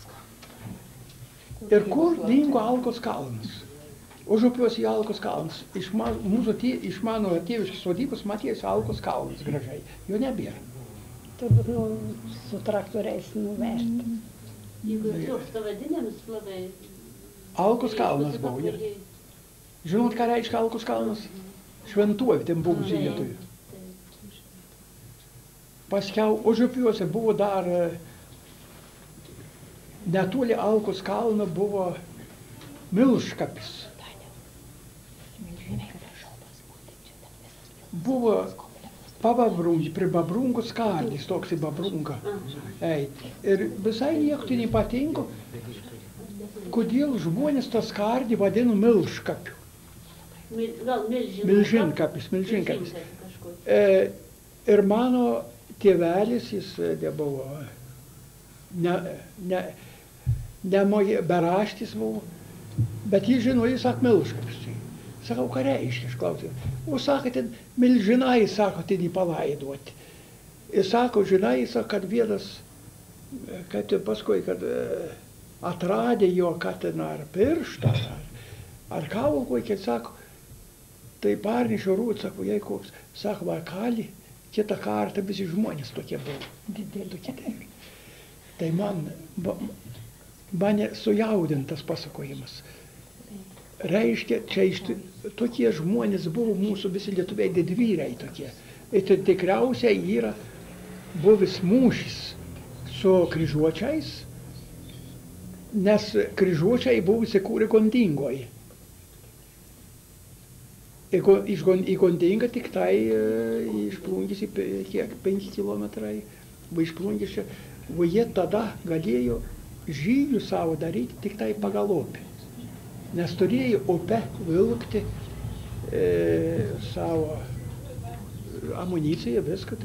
[SPEAKER 1] Ir kur dingo Alkos kalnas. Užupiuosi į Alkos kalnas. Iš mano tėviškės sodybos matėsi Alkos kalnas gražiai. Jo nebėra.
[SPEAKER 2] Turbūt su traktoriais nuverti.
[SPEAKER 9] Jeigu toks pavadinimas labai...
[SPEAKER 1] Alkos kalnas buvo. Žinot, ką reiškia Alkos kalnas? Šventuoju, ten buvusi vietoje. Paskiau Užupiuose buvo dar netoli Alkos kalno buvo Milškapis. Buvo prie Babrungų skardis, toks į Babrungą. Ir visai nieko tai nepatinko, kodėl žmonės tą skardį vadino Milškapiu. Milžinkapis. Ir mano tėvelis, jis nebuvo, ne beraštis buvo, bet jis žino, jis sako Milškapis. Sakau, ką reiškia, aš klausiu. O sako, ten milžinai, sako, ten jį palaidoti. Ir sako, žinai, sako, kad vienas, kad paskui, kad atradė jo, kad ten ar pirštą, ar kaulą kokį, sako, tai parnešio rūt, sako, jei koks, sako, va, kali, kitą kartą visi žmonės tokie buvo. Dideli. Tai mane sujaudintas pasakojimas. Reiškia, čia tokie žmonės buvo mūsų visi lietuviai didvyriai tokie. Ir tai tikriausiai yra buvęs mūšis su kryžiuočiais, nes kryžiuočiai buvo įsikūrę Gondingoje. Į Gondingą tik tai iš Plungės kiek 5 kilometrai, iš Plungės, o jie tada galėjo žygių savo daryti tik tai pagal upę. Nes turėjo upę vilkti savo amuniciją, viską.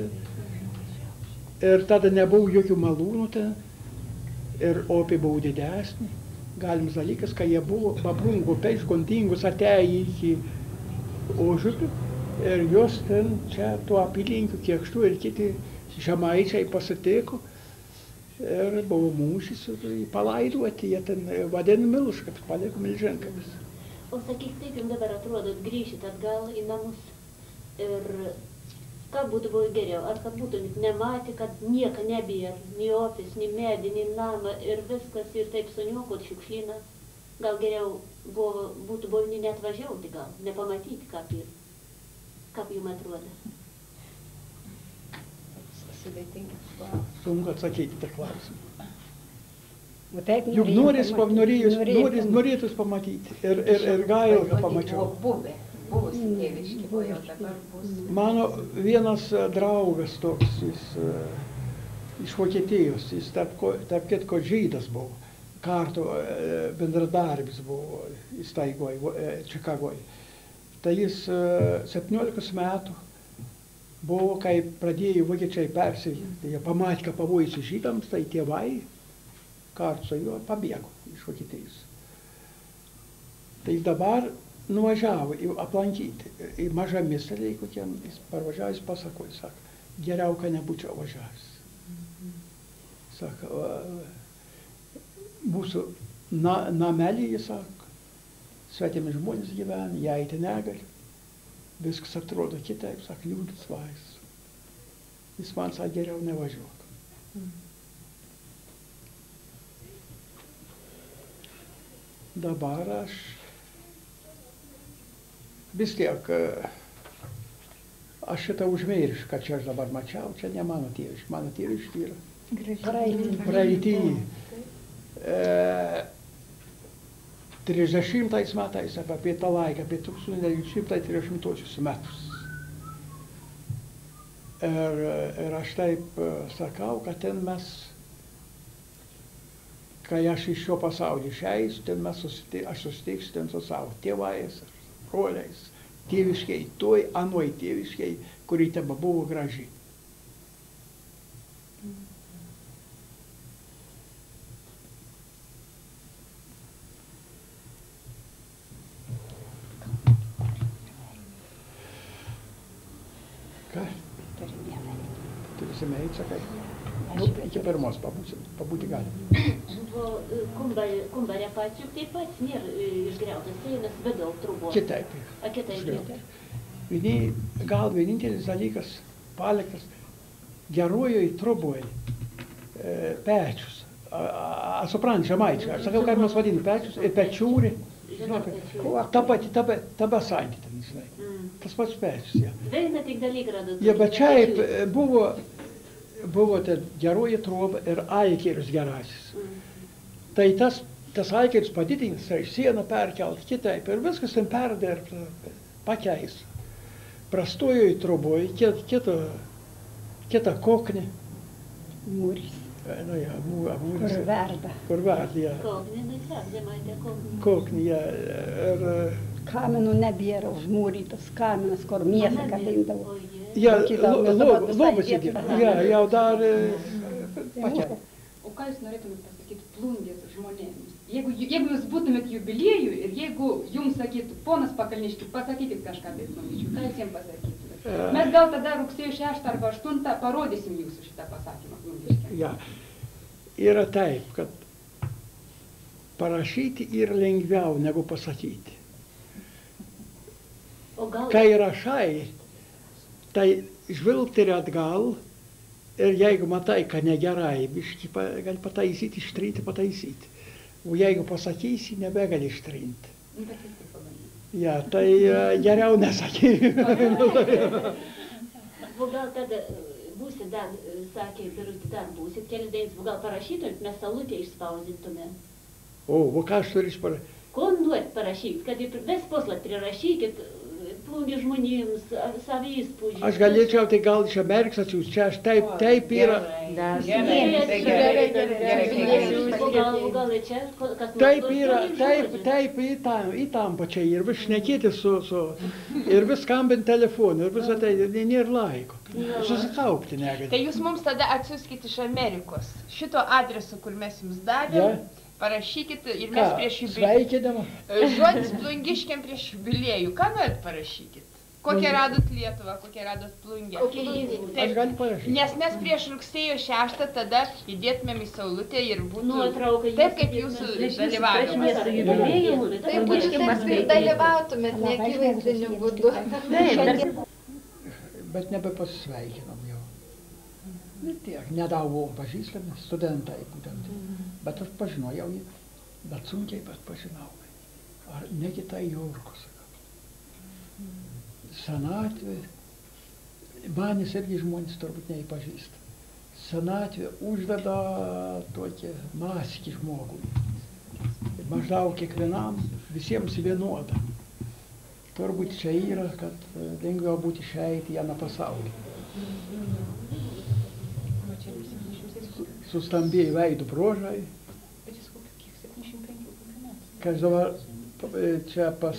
[SPEAKER 1] Ir tada nebuvo jokių malūnų, ir upė buvo didesnė. galimas dalykas, kai jie buvo pabrungo peiškontingus atėję iki Ožupių ir jos ten čia tuo apylinkių Kiekštų ir kiti žemaičiai pasitiko ir buvo mūšis ir palaidoti, jie ten vadino Milžkaps, paliko Milžinkapis.
[SPEAKER 9] O sakyk, taip jums dabar atrodo, grįžit atgal į namus ir ką būtų buvo geriau, ar kad būtų nematė, kad nieko nebėra, nei ofis, nei medį, nei namą ir viskas ir taip suniokot šiukšlyną. Gal geriau būtų buvo net važiauti gal, nepamatyti, kaip jums atrodo.
[SPEAKER 1] Sunku atsakyti tą klausimą.
[SPEAKER 2] Juk
[SPEAKER 1] norėtus pamatyti ir gaila, kad pamačiau.
[SPEAKER 5] Buvusi tėviškė, o jau dabar bus.
[SPEAKER 1] Mano vienas draugas toks, jis iš Vokietijos, jis tarp kitko žydas buvo, kartu bendradarbis buvo įstaigoje, Čikagoje. Tai jis 17 metų buvo, kai pradėjo vokiečiai persikelti, jie pamatė, kad pavojus žydams, tai tėvai kartu su juo pabėgo iš Vokietijos. Tai dabar nuvažiavo aplankyti į mažą miestelį, kokiam jis parvažiavęs pasakoja, sako, geriau, kad nebūčiau važiavęs. Sako, mūsų namelį, jis sako, svetimi žmonės gyvena, jie eiti negali, viskas atrodo kitaip, sako, liūdnas vaizdas. Jis man sako, geriau nevažiuok. Dabar vis tiek, aš šitą užmiršiu, kad čia aš dabar mačiau, čia ne mano tėviškė, mano tėviškė yra praeitį. 30 metais, apie tą laiką, apie 1930 metus. Ir aš taip sakau, kad ten mes, kai aš iš šio pasaulio išeisiu, ten aš susitiksiu ten su savo tėvais, broliais, tėviškiai, toj anoj tėviškiai, kuri teba buvo graži. Ką? Turėsime eiti, sakai? Iki pirmos pabūti galim.
[SPEAKER 9] Kumbarė pats juk taip pat nėra išgriautas, sienas vidaus trubos.
[SPEAKER 1] Kitaip. Gal vienintelis dalykas paliktas gerojoj truboj pečius. Suprantu, žemaičiai. Aš sakau, kaip mes vadiname pečius ir pečiūrį. Ta basantį ten, žinai. Tas pats pečius, ja.
[SPEAKER 9] Veina tik dalyk radot.
[SPEAKER 1] Ja, bet čia buvo ten geroji troba ir alkeris gerasis. Tai tas alkeris padidintas, tai sieną perkelt kitaip ir viskas ten perdirbta, pakeis. Prastojoj troboj, kita koknė.
[SPEAKER 2] Mūris.
[SPEAKER 1] Nu, ja, mūris.
[SPEAKER 2] Kur verda.
[SPEAKER 1] Kur verda, ja.
[SPEAKER 9] Koknė, nu, žemaitė koknė.
[SPEAKER 1] Koknė, ja. Ir
[SPEAKER 2] Kamenų nebėra užmūrytas kaminas, kur mėsą kabindavo.
[SPEAKER 1] Ja, lobas įdė. Ja, jau dar pačiai.
[SPEAKER 6] O ką jūs norėtumėt pasakyti Plungės žmonėms? Jeigu jūs būtumėt jubiliejų ir jeigu jums sakytų, ponas Pakalniški, pasakykit kažką apie Plungiškių, ką jūs jiems pasakytumėt? Mes gal tada rugsėjo 6 arba 8 parodysim jūsų šitą pasakymą Plungiškiams.
[SPEAKER 1] Ja, yra taip, kad parašyti yra lengviau negu pasakyti. Kai rašai, tai žvilgteri atgal ir jeigu matai, kad negerai, biškį gali pataisyti, ištrinti, pataisyti. O jeigu pasakysi, nebegali ištrinti. Ja, tai geriau nesakyti.
[SPEAKER 9] O gal tada būsit dar, sakė, dar būsit kelias dienas, gal parašytumėt, mes salutę išspausdintume.
[SPEAKER 1] O ką aš turiu parašyti?
[SPEAKER 9] Ko norit parašyti, kad vis puslapį rašykit, Plungės žmonėms, savo įspūdžius.
[SPEAKER 1] Aš galėčiau, tai gal iš Amerikos atsiųs, čia aš taip yra. Taip yra, taip įtampa čia ir vis šnekėti ir vis skambinti telefonu, ir visą tai nėra laiko. Susikaupti negali.
[SPEAKER 4] Tai jūs mums tada atsiųskite iš Amerikos šito adresu, kur mes jums davėm. Parašykit ir mes prieš jubiliejų.
[SPEAKER 1] Sveikinimą.
[SPEAKER 4] Žodis Plungiškiam prieš jubiliejų. Ką norit parašykit? Kokią radot Lietuvą, kokią radot Plungę?
[SPEAKER 1] Aš galiu parašyti.
[SPEAKER 4] Nes mes prieš rugsėjo 6 tada įdėtumėm į saulutę ir būtų taip, kaip jūsų dalyvavimas.
[SPEAKER 3] Taip, būtent ir dalyvautumėt neakivaizdiniu būdu.
[SPEAKER 1] Bet nebepasisveikinom jau. Tiek, nedaug buvom pažįstami, studentai būtent. Bet aš pažinojau jį, bet sunkiai pažinau. Ar negi tai Jurko, sakau. Senatvė, manis irgi žmonės turbūt neįpažįsta. Senatvė užveda tokį maskį žmogui. Maždaug kiekvienam, visiems vienoda. Turbūt čia yra, kad lengviau būti išeiti į aną pasaulį. Sustambėjai veidų bruožai. Kas dabar čia pas,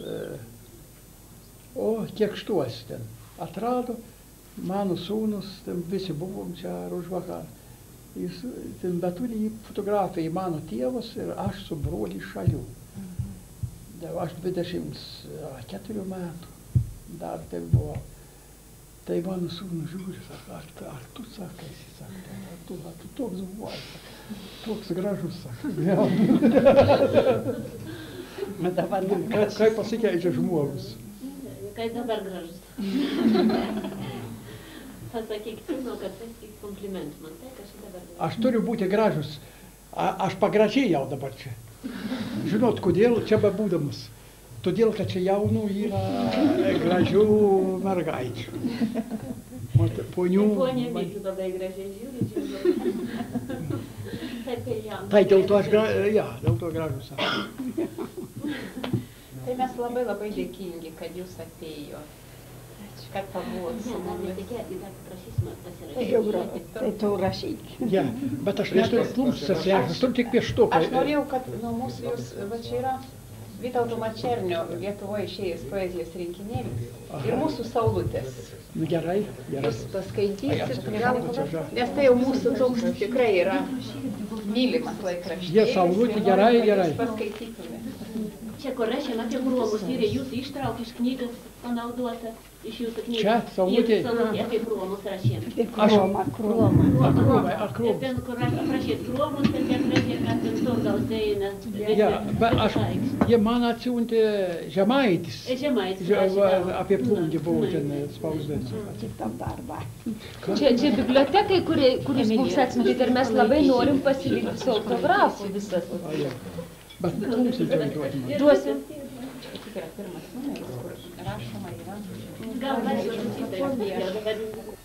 [SPEAKER 1] kiek štuos ten atrado, mano sūnus, ten visi buvom čia ar už vakar. Jis ten beturi fotografiją, mano tėvas ir aš su broliu šalių. Aš 24 metų, dar tai buvo. Tai mano sūnus žiūri, sako, ar tu sakaisi, sako, ar tu toks buvai, toks gražus, sako. Kaip pasikeičia žmogus?
[SPEAKER 9] Kaip dabar gražus. Pasakykit, kad pasakyk komplimentų, man tai kažkaip dabar gražus.
[SPEAKER 1] Aš turiu būti gražus, aš pagražėjau dabar čia. Žinot, kodėl čia bebūdamas? Todėl, kad čia jaunų yra gražių mergaičių. Ponių.
[SPEAKER 9] Ponė Vykiu labai gražiai žiūri.
[SPEAKER 1] Tai dėl to aš gražus.
[SPEAKER 5] Tai mes labai dėkingi, kad jūs atėjo. Kad pabuvot su mumis.
[SPEAKER 2] Tai tu rašyk.
[SPEAKER 1] Bet aš neturiu plunksas, aš turiu tik pieštuką.
[SPEAKER 5] Aš norėjau, kad nuo mūsų jūs, va čia yra Vytauto Mačernio Lietuvoje išėjęs poezijos rinkinėlis ir mūsų saulutės.
[SPEAKER 1] Gerai.
[SPEAKER 5] Jūs paskaitysit, nes tai jau mūsų toks tikrai yra mylimas laikraštis.
[SPEAKER 1] Jie saulutė, gerai.
[SPEAKER 5] Jūs paskaitytumėt.
[SPEAKER 9] Čia, kur rašėm apie kruomus, yra jūsų ištrauk iš knygas panaudota, iš jūsų knygas.
[SPEAKER 1] Čia, saulutė.
[SPEAKER 9] Apie kruomus rašėm.
[SPEAKER 2] Krūmą.
[SPEAKER 1] Ar krūmą?
[SPEAKER 9] Ten, kur aprašėt kruomus, ten tiek rašė, kad ten Turgaus eina.
[SPEAKER 1] Jie man atsiuntė Žemaitis. Apie Plungę buvo ten spausdinti.
[SPEAKER 8] Čia bibliotekai, kuris mums atsiuntėt ir mes labai norim pasilikti su autografu visas.
[SPEAKER 1] Bet plunksai čia duosim.
[SPEAKER 8] Duosim.
[SPEAKER 5] Tik yra pirmas numeris, kur rašoma yra.
[SPEAKER 9] Gal rašė,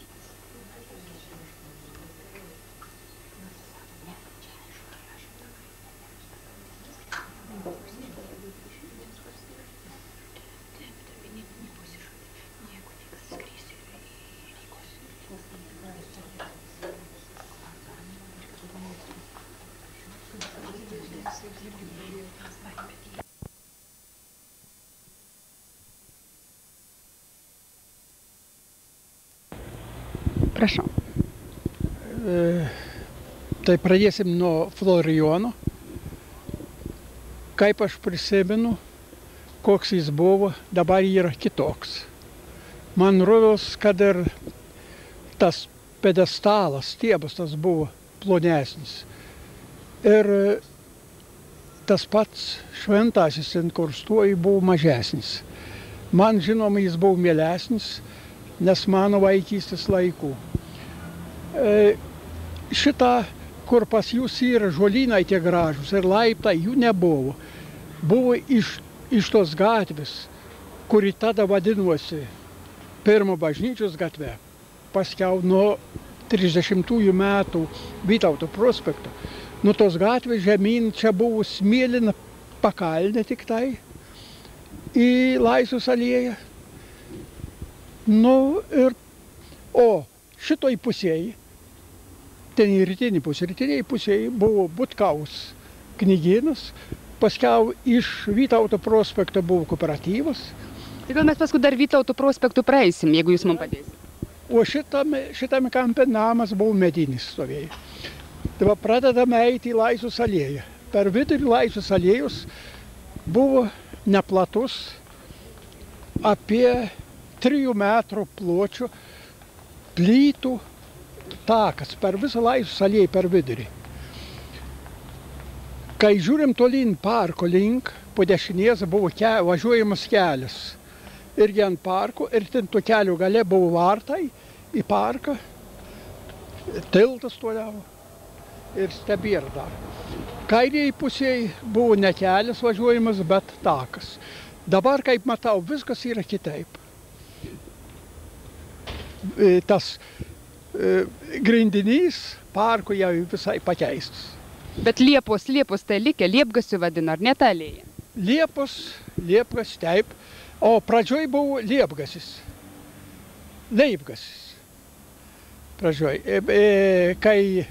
[SPEAKER 2] Prašau.
[SPEAKER 1] Tai pradėsim nuo Florijono. Kaip aš prisimenu, koks jis buvo, dabar yra kitoks. Man rodos, kad ir tas pedestalas, stiebas tas buvo plonesnis. Ir tas pats šventasis ant kurstuojų buvo mažesnis. Man žinoma, jis buvo mielesnis, nes mano vaikystės laikų. Šitą, kur pas jūs yra žolynai tie gražus ir laiptai, jų nebuvo. Buvo iš tos gatvės, kuri tada vadinosi Pirmo bažnyčios gatve, paskiau nuo 30-ųjų metų Vytauto prospekto. Nuo tos gatvės žemyn čia buvo smėlina pakalnė tik tai į Laisvės alėją. Nu ir, o šitoj pusėje, ten į rytinį pusę, rytiniai pusėje buvo Butkaus knygynas, paskiau iš Vytauto prospekto buvo kooperatyvas.
[SPEAKER 11] Tai gal mes paskui dar Vytauto prospektu praeisim, jeigu jūs man padėsite.
[SPEAKER 1] O šitame kampe namas buvo medinis stovėjo. Tai va pradedame eiti į Laisvės alėją. per vidurį Laisvės alėjos buvo neplatus apie 3 metrų pločio plytų takas per visą Laisvės alėją per vidurį. Kai žiūrim tolyn parko link, po dešinės buvo važiuojamas kelias. Irgi ant parko, ir ten to kelio gale buvo vartai į parką, tiltas toliau ir stebėra dar. Kairėje pusėje buvo ne kelias važiuojamas, bet takas. Dabar, kaip matau, viskas yra kitaip. Tas grindinys parko jau visai pakeistas.
[SPEAKER 11] Bet liepos tai likę, liepgasiu vadino, ar ne ta alėja?
[SPEAKER 1] Liepgas, taip. O pradžioj buvo liepgasis. Leipgasis. Pradžioj. Kai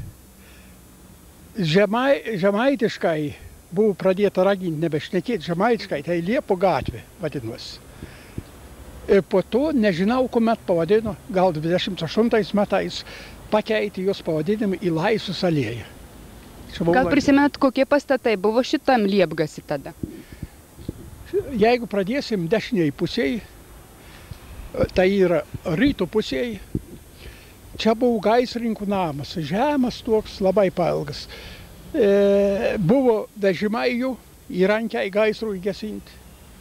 [SPEAKER 1] žemaitiškai buvo pradėta raginti nebešnekėti žemaitiškai, tai Liepų gatvė vadinosi. Ir po to, nežinau, kuomet pavadino, gal 28 metais, pakeitė jos pavadinimą į Laisvės alėją.
[SPEAKER 11] Gal prisimenat, kokie pastatai buvo šitam liepgasi tada?
[SPEAKER 1] Jeigu pradėsim dešiniai pusėj, tai yra rytų pusėj, čia buvo gaisrininkų namas, žemas toks labai pailgas. Buvo vežimai įrankiai gaisrui gesinti.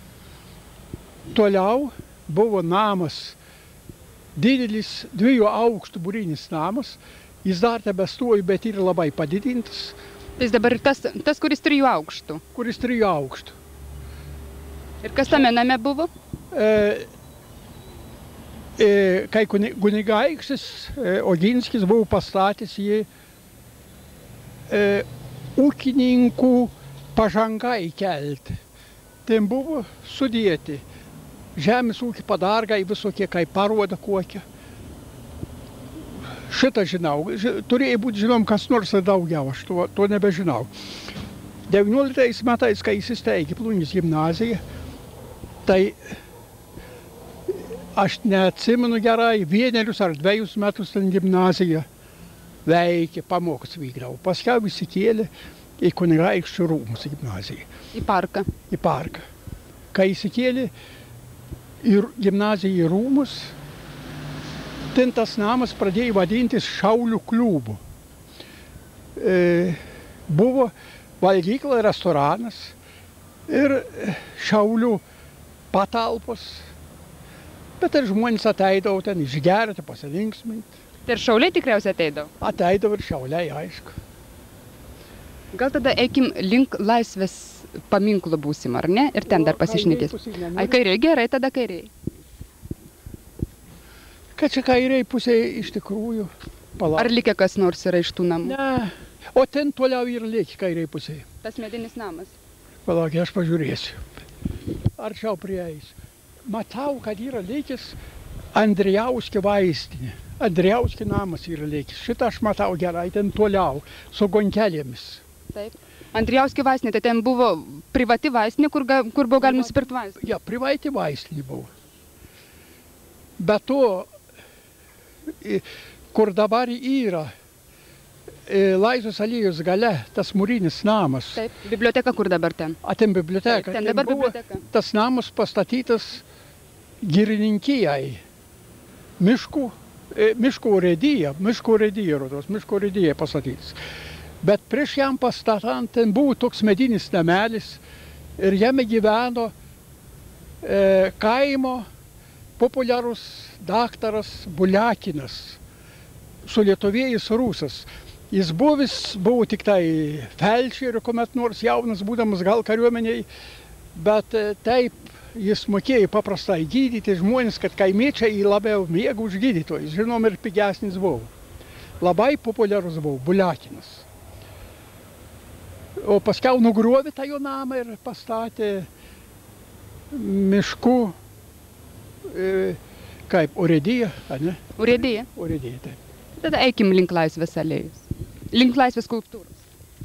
[SPEAKER 1] Toliau buvo namas, didelis 2 aukštų būrinis namas, jis dar tebestovi, bet yra labai padidintas.
[SPEAKER 11] Tai dabar tas, kuris 3 aukštų?
[SPEAKER 1] Kuris 3 aukštų.
[SPEAKER 11] Ir kas tame name buvo?
[SPEAKER 1] Kai kunigaikštis Oginskis buvo pastatęs jį ūkininkų pažangai kelti. Ten buvo sudėti žemės ūkį padargai visokie, kaip paroda kokia. Šitą žinau. Turėjo būti žinom kas nors daugiau, aš to nebežinau. 19 metais, kai įsisteigė Plungės gimnazija, tai aš neatsimenu gerai, 1 ar 2 metus ten gimnazija veikė, pamokas vykdavo. Paskiau įsikėlė į kunigaikščių rūmus gimnaziją.
[SPEAKER 11] Į parką?
[SPEAKER 1] Į parką. Kai įsikėlė į gimnaziją į rūmus, ten tas namas pradėjo vadintis Šaulių klubu. Buvo valgykla, restoranas ir Šaulių patalpos. Bet ir žmonės ateidavo ten išgerti, pasilinksminti.
[SPEAKER 11] Tai ir šauliai tikriausiai ateidavo?
[SPEAKER 1] Ateidavo ir šauliai, aišku.
[SPEAKER 11] Gal tada eikim link Laisvės paminklo būsim, ar ne? Ir ten dar pasišnekės. Ai, kairiai, gerai, tada kairiai.
[SPEAKER 1] Kad čia kairiai pusėje iš tikrųjų palauk.
[SPEAKER 11] Ar likę kas nors yra iš tų namų?
[SPEAKER 1] Ne, o ten toliau ir likę kairiai pusėje.
[SPEAKER 11] Tas medinis namas?
[SPEAKER 1] Palauk, aš pažiūrėsiu. Arčiau prieis. Matau, kad yra likęs Andrijauskio vaistinė. Andrijauskio namas yra likęs. Šitą aš matau gerai, ten toliau, su gonkelėmis.
[SPEAKER 11] Taip. Andrijauskio vaistinė, tai ten buvo privati vaistinė, kur buvo galima nusipirkti vaistinę?
[SPEAKER 1] Ja, privati vaistinė buvo. Be to, kur dabar yra Laisvės alėjos gale, tas mūrinis namas.
[SPEAKER 11] Taip, biblioteka kur dabar ten?
[SPEAKER 1] A, ten biblioteka.
[SPEAKER 11] Ten dabar biblioteka.
[SPEAKER 1] Tas namas pastatytas girininkijai. Miško urėdija pastatytas. Bet prieš jam pastatant, ten buvo toks medinis namelis ir jame gyveno kaimo populiarus daktaras Buliakinas, sulietuvėjęs rusas. Jis buvo tik tai felčeriu, kuomet nors jaunas būdamas gal kariuomeniai, bet taip jis mokėjo paprastai gydyti žmonės, kad kaimiečiai jį labiau mėgo už gydytojus. Žinom, ir pigesnis buvo. Labai populiarus buvo Buliakinas. O paskiau nugriovė tą jo namą ir pastatė miškų, kaip urėdija, ne?
[SPEAKER 11] Urėdija?
[SPEAKER 1] Urėdija, taip.
[SPEAKER 11] Tada eikim link Laisvės alėjos. Link Laisvės skulptūros.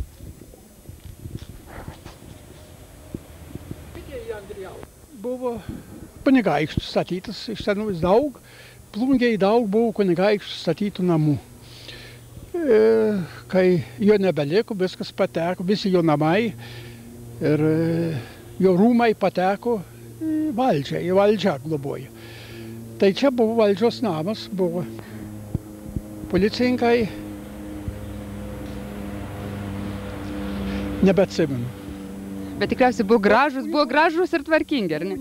[SPEAKER 1] Buvo kunigaikščių statytas, iš senų daug, Plungėje daug buvo kunigaikščių statytų namų. kai jo nebeliko, viskas pateko, visi jo namai ir jo rūmai pateko į valdžią globoja. Tai čia buvo valdžios namas, buvo policininkai, nebeatsimenu.
[SPEAKER 11] Bet tikriausiai buvo gražus ir tvarkingi, ar ne?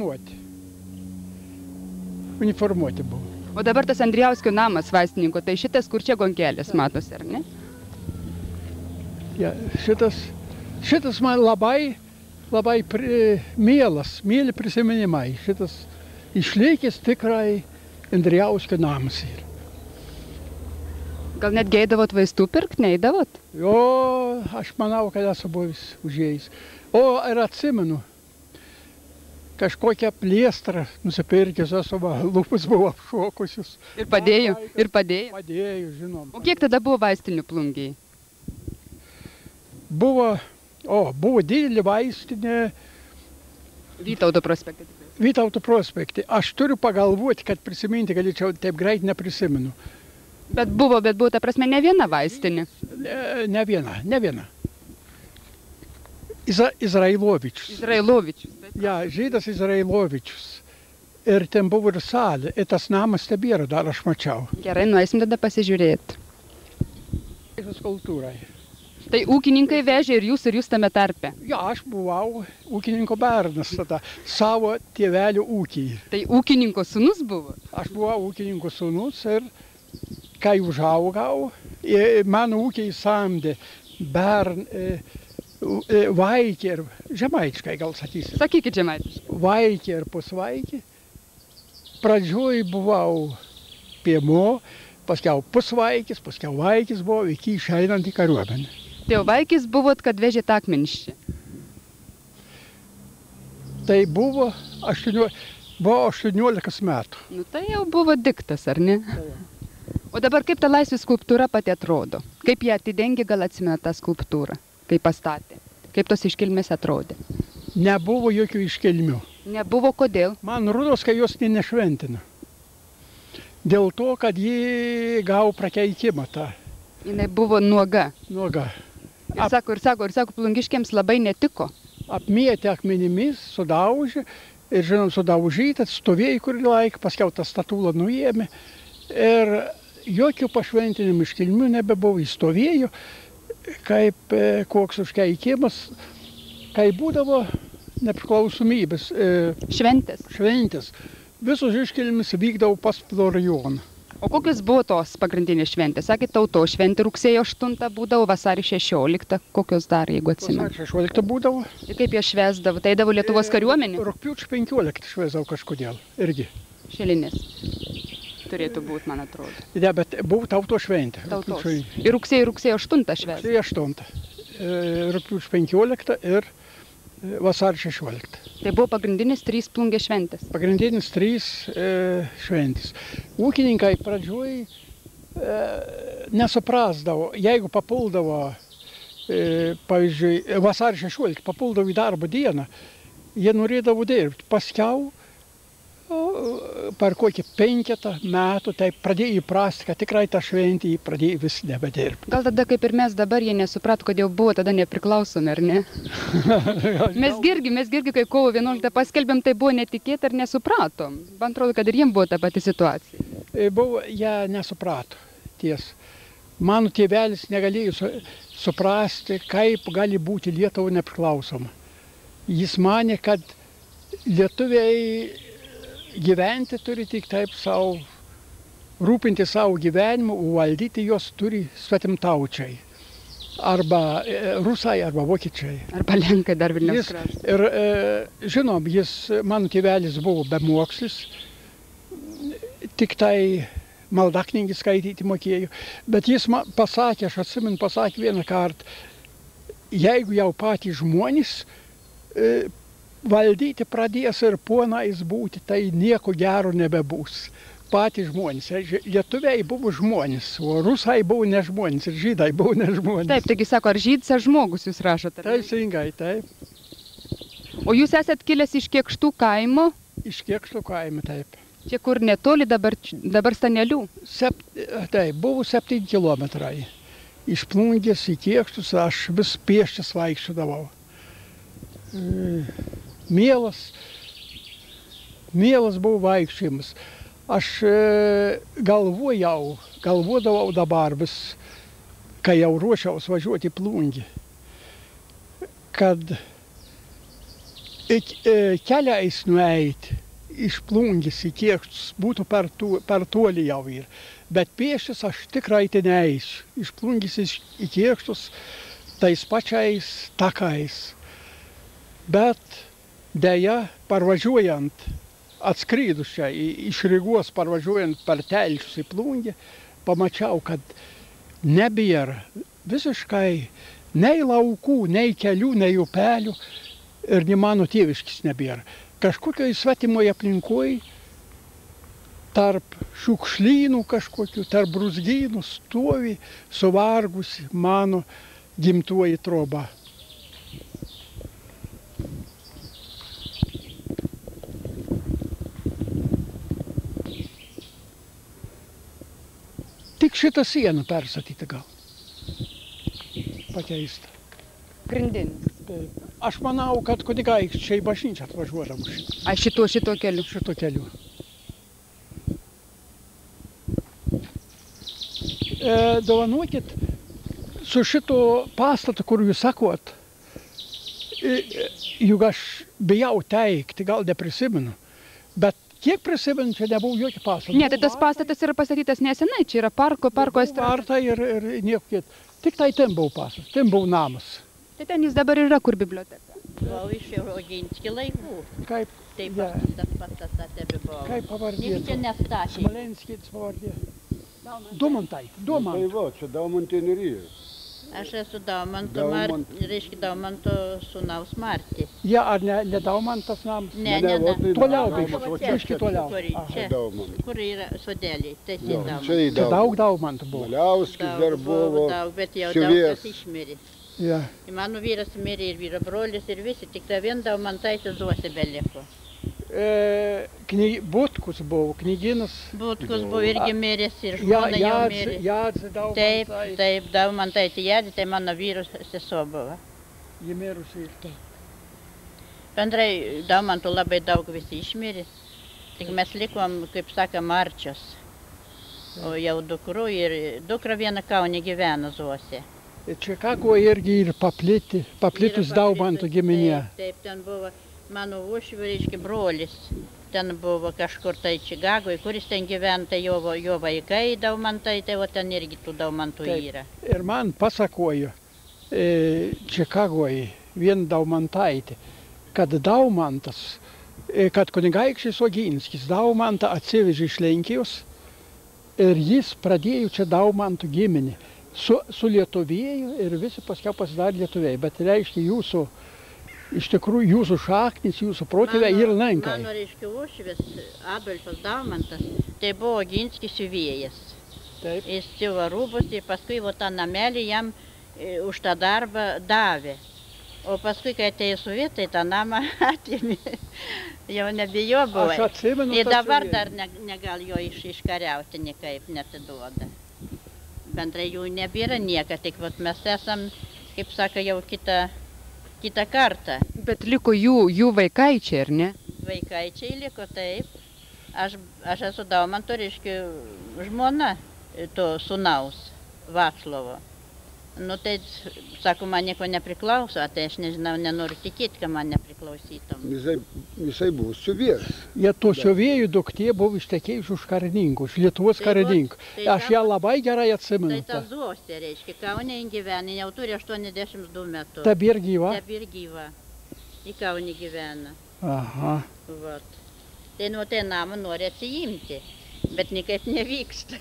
[SPEAKER 1] Uniformuoti buvo.
[SPEAKER 11] O dabar tas Andrijauskio namas vaistininko, tai šitas, kur čia gonkelės matosi, ar ne?
[SPEAKER 1] Ja, šitas man labai mieli prisiminimai. Šitas išlikęs tikrai Andrijauskio namas yra.
[SPEAKER 11] Gal net eidavot vaistų pirkt, neeidavot?
[SPEAKER 1] Jo, aš manau, kad esu buvęs užėjęs. O, ir atsimenu, kažkokią plėstrą nusipirkęs, esu, lūpus buvo apšokusius.
[SPEAKER 11] Ir padėjo?
[SPEAKER 1] Padėjo, žinom.
[SPEAKER 11] O kiek tada buvo vaistinių Plungėj?
[SPEAKER 1] Buvo didelė vaistinė.
[SPEAKER 11] Vytauto prospekte.
[SPEAKER 1] Vytauto prospekte. Aš turiu pagalvoti, kad prisiminti galėčiau, taip greit neprisimenu.
[SPEAKER 11] Bet buvo, ta prasme, ne viena vaistinė.
[SPEAKER 1] Ne viena. Izrailovičius. Ja, žydas Izrailovičius. Ir ten buvo ir salė. Ir tas namas tebėra, dar aš mačiau.
[SPEAKER 11] Gerai, nueisim tada pasižiūrėti.
[SPEAKER 1] Kultūrai.
[SPEAKER 11] Tai ūkininkai vežė ir jūs tame tarpe?
[SPEAKER 1] Ja, aš buvau ūkininko bernas tada, savo tėvelio ūkį.
[SPEAKER 11] Tai ūkininko sūnus buvo?
[SPEAKER 1] Aš buvau ūkininko sūnus ir kai užaugau, mano ūkiai samdė vaikį ir žemaitiškai gal sakysim.
[SPEAKER 11] Sakykit žemaitiškai.
[SPEAKER 1] Vaikį ir pusvaikį. Pradžioj buvau piemo, paskiau pusvaikis, paskiau vaikis buvo iki išeinant į kariuomenę.
[SPEAKER 11] Tai vaikis buvot, kad vežėt akmenis čia?
[SPEAKER 1] Tai buvo 18 metų.
[SPEAKER 11] Nu tai jau buvo diktas, ar ne? O dabar kaip ta Laisvės skulptūra pati atrodo? Kaip ją atidengė, gal atsimena tą skulptūrą? Kaip pastatė? Kaip tos iškilmės atrodė?
[SPEAKER 1] Nebuvo jokių iškilmių.
[SPEAKER 11] Nebuvo kodėl?
[SPEAKER 1] Man rodos, kad jos nešventina. Dėl to, kad ji gavo prakeikimą tą.
[SPEAKER 11] Jinai buvo nuoga. Ir sako, plungiškiams labai netiko.
[SPEAKER 1] Apmėtė akmenimis, sudaužė. Ir žinom, sudaužyta, stovėjo kurį laiką, paskiau tą statulą nuėmė. Ir jokių pašventinimų iškilmių nebebuvo. Jis stovėjo kaip koks užkeikimas, kai būdavo nepriklausomybės. Šventės. Visos iškilmės vykdavo pas Florijoną.
[SPEAKER 11] O kokios buvo tos pagrindinės šventės? Sakėt, tautos šventė rugsėjo 8 būdavo, vasarį 16. Kokios dar, jeigu atsimenu?
[SPEAKER 1] Vasarį 16 būdavo.
[SPEAKER 11] Ir kaip jie švęsdavo? Tai eidavo Lietuvos kariuomenė?
[SPEAKER 1] Rugpjūčio 15 švęsdavo kažkodėl irgi.
[SPEAKER 11] Šilinės. Turėtų būti, man atrodo.
[SPEAKER 1] Ne, bet buvo tautos šventė.
[SPEAKER 11] Tautos. Ir rugsėjo 8 švęsdavo?
[SPEAKER 1] Rugsėjo 8. Rugpjūčio 15 ir vasario 16.
[SPEAKER 11] Tai buvo pagrindinės 3 Plungės šventės?
[SPEAKER 1] Pagrindinės 3 šventės. Ūkininkai pradžioj nesuprasdavo, jeigu papuldavo, pavyzdžiui, vasario 16, papuldavo į darbo dieną, jie norėdavo dirbti. Paskiau, per kokį 5 metų, tai pradėjo įprasti, kad tikrai tą šventį pradėjo vis nebedirbti.
[SPEAKER 11] Gal tada, kaip ir mes dabar, jie nesuprato, kad jau buvo tada nepriklausomi, ar ne? Mes girgi, kai kovo 11 paskelbėm, tai buvo netikėta ir nesupratom. Man atrodo, kad ir jiems buvo ta pati situacija.
[SPEAKER 1] Jie nesuprato, ties. Mano tėvelis negalėjo suprasti, kaip gali būti Lietuva nepriklausoma. Jis manė, kad lietuviai gyventi turi tik taip savo, rūpinti savo gyvenimu, valdyti jos turi svetimtaučiai. Arba rusai, arba vokiečiai.
[SPEAKER 11] Arba lenkai dar Vilniaus krašte.
[SPEAKER 1] Ir žinom, mano tėvelis buvo bemokslis, tik tai maldaknygį skaityti mokėjo. Bet jis pasakė, aš atsimenu, pasakė vieną kartą, jeigu jau patys žmonės valdyti pradės ir ponais būti, tai nieko gero nebebus. Patys žmonės. Lietuviai buvo žmonės, o rusai buvo ne žmonės, ir žydai buvo ne žmonės.
[SPEAKER 11] Taip, taigi sako, ar žydas, ar žmogus jūs rašote?
[SPEAKER 1] Teisingai, taip.
[SPEAKER 11] O jūs esat kilęs iš Kėkštų kaimo?
[SPEAKER 1] Iš Kėkštų kaimo, taip.
[SPEAKER 11] Čia kur netoli dabar Stanelių?
[SPEAKER 1] Taip, buvo 7 kilometrai. iš Plungės į Kėkštus aš vis pėsčias vaikščiodavau. Mielas buvo vaikščiojimas. Aš galvodavau dabar vis, kai jau ruošiaus važiuoti į Plungį, kad keliais nueiti iš Plungės į Kėkštus būtų per toli jau ir. Bet pėsčias aš tikrai tai neeisiu. Iš Plungės į Kėkštus tais pačiais takais. Bet deja, parvažiuojant, atskridus čia iš Rygos, parvažiuojant per Telšius į Plungę, pamačiau, kad nebėra visiškai nei laukų, nei kelių, nei upelių ir nei mano tėviškis nebėra. Kažkokioj svetimoje aplinkoje, tarp šiukšlynų kažkokių, tarp brūzgynų stovi suvargusi mano gimtoji troba. Tik šitą sieną perstatyti gal. Pakeista.
[SPEAKER 11] Grindinis.
[SPEAKER 1] Aš manau, kad kunigaikščiai bažnyčią atvažiuodavo šitą.
[SPEAKER 11] A šito keliu?
[SPEAKER 1] Šito keliu. Dovanokit, su šito pastato, kur jūs sakot, juk aš bijau teikti, gal neprisimenu, bet kiek prisimenu, čia nebuvo jokio pastato.
[SPEAKER 11] Ne, tai tas pastatas yra pastatytas nesenai, čia yra parko estrada.
[SPEAKER 1] Vartai ir nieko kito. Tik tai ten buvo pastatas, ten buvo namas.
[SPEAKER 11] Tai ten jis dabar yra, kur biblioteka?
[SPEAKER 12] Buvau iš Oginskio laikų.
[SPEAKER 1] Kaip?
[SPEAKER 12] Taip tas pastatas tebbuvo.
[SPEAKER 1] Kaip pavardė?
[SPEAKER 12] Nieks čia nestatė.
[SPEAKER 1] Smolenskis pavardė. Daumantai.
[SPEAKER 13] Tai va, čia Daumantinėrijas.
[SPEAKER 12] Aš esu Daumanto sūnaus Martį.
[SPEAKER 1] Ja, ar ne Daumantas namas?
[SPEAKER 12] Ne.
[SPEAKER 1] Toliau biški toliau.
[SPEAKER 12] Čia, kur yra sodeliai.
[SPEAKER 1] Čia daug Daumantų buvo.
[SPEAKER 13] Maliauskis dar buvo.
[SPEAKER 12] Daug, bet jau daugas išmirė.
[SPEAKER 1] Ja.
[SPEAKER 12] Mano vyras mirė ir vyro brolis ir visi, tik ta vien Daumantaitė Zuose beliko.
[SPEAKER 1] Butkus buvo, knyginas.
[SPEAKER 12] Butkus buvo irgi miręs ir žmona jau mirė.
[SPEAKER 1] Jadze Daumantaitė.
[SPEAKER 12] Taip, Daumantaitė Jadze, tai mano vyro sesuo buvo.
[SPEAKER 1] Ji mirusi ir tai.
[SPEAKER 12] Bendrai Daumantų labai daug visi išmirė. Tik mes likom, kaip saka, marčios. O jau dukrų ir dukra viena Kaune gyvena Zuose.
[SPEAKER 1] Čikagoje irgi ir paplitus Daumantų giminė.
[SPEAKER 12] Taip, ten buvo mano uošvių, reiškia, brolis. Ten buvo kažkur tai Čikagoje, kuris ten gyvena, tai jo vaikai Daumantai, tai o ten irgi tų Daumantų yra.
[SPEAKER 1] Ir man pasakojo Čikagoje vien Daumantaitė, kad Daumantas, kad kunigaikštis Oginskis Daumantą atsivežė iš Lenkijos ir jis pradėjo čia Daumantų giminį. Su lietuvėju ir visi paskiau pasidarė lietuviai, bet reiškia iš tikrųjų jūsų šaknis, jūsų protėviai ir lenkai.
[SPEAKER 12] Mano, reiškia, uošvis Adolfas Daumantas, tai buvo Oginskis siuvėjas. Jis siuvo rūbus ir paskui tą namelį jam už tą darbą davė. O paskui, kai atėjo sovietai, tą namą atėmė, jau nebijo buvo.
[SPEAKER 1] Aš atsimenu tą
[SPEAKER 12] ir dabar dar negal jo iškariauti, niekaip netiduoda. Bendrai jų nebėra nieka, tik mes esam, kaip sako, jau kitą kartą.
[SPEAKER 11] Bet liko jų vaikaičiai, ar ne?
[SPEAKER 12] Vaikaičiai liko, taip. Aš esu Daumanto, reiškia, žmona to sūnaus Vaclovo. Nu tai, sako, man nieko nepriklauso, tai aš nežinau, nenoriu tikėti, kad man nepriklausytum.
[SPEAKER 13] Jisai buvo siuvėjas.
[SPEAKER 1] Jie to siuvėjų duktė buvo ištekėjusi už karininkų, iš Lietuvos karininkų. Aš ją labai gerai atsimenu.
[SPEAKER 12] Tai ta Zuose, reiškia, Kaune gyvena, jau turi 82 metų.
[SPEAKER 1] Dabar gyva?
[SPEAKER 12] Dabar gyva. Į Kaune gyvena.
[SPEAKER 1] Aha.
[SPEAKER 12] Vat. Tai nuo tai namą nori atsiimti, bet niekaip nevyksta.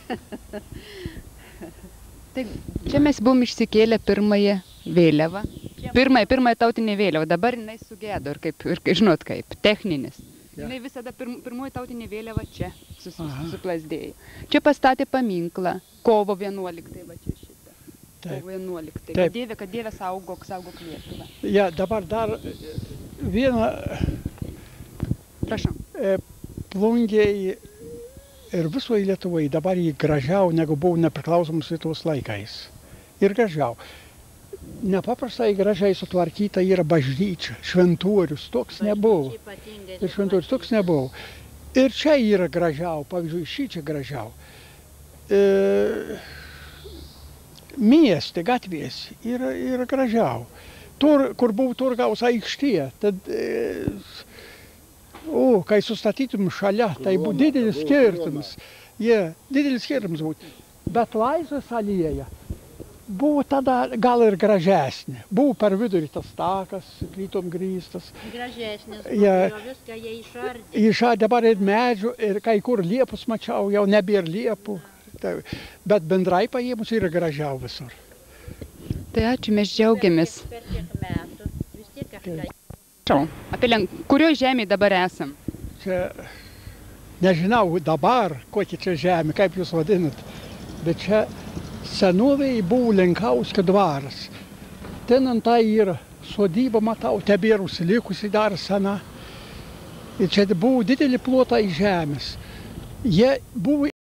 [SPEAKER 11] Tai čia mes buvom išsikėlę pirmąją vėliavą. Pirmąją tautinę vėliavą. Dabar jinai sugėdo ir žinot kaip, techninis. Jinai visada pirmoji tautinė vėliava čia suplasdėjo. Čia pastatė paminklą. Kovo 11, va čia šitą. Kovo 11. Kad Dieve saugok Lietuvą.
[SPEAKER 1] Ja, dabar dar vieną.
[SPEAKER 11] Prašau.
[SPEAKER 1] Plungėj ir visoje Lietuvoje dabar jį gražiau, negu buvo nepriklausomos Lietuvos laikais. ir gražiau. Nepaprastai gražiai sutvarkyta yra bažnyčia, šventorius, toks nebuvo. Ir šventorius toks nebuvo. Ir čia yra gražiau, pavyzdžiui, šičia gražiau. Mieste, gatvės yra gražiau. Tur, kur buvo turgaus aikštė, tad, kai sustatytum šalia, tai buvo didelis skirtumas. Didelis skirtumas buvo. Bet Laisvės alėja buvo tada gal ir gražesnė. Buvo per vidurį tas takas, plytom grįstas.
[SPEAKER 12] Gražesnis buvo, viską jie išardė.
[SPEAKER 1] Išardė dabar ir medžių, ir kai kur liepus mačiau, jau nebėra liepų. Bet bendrai paėmus yra gražiau visur.
[SPEAKER 11] Tai ačiū, mes džiaugiamės.
[SPEAKER 12] Per tiek metų, vis tiek kažką.
[SPEAKER 11] Apie kurioje žemėje dabar esam?
[SPEAKER 1] Čia, nežinau dabar, kokia čia žemė, kaip jūs vadinat, bet čia senovėje buvo Lenkauskio dvaras. Ten antai yra sodyba, matau, tebėra užsilikusi dar sena. Ir čia buvo didelį plotą žemės. Jie buvo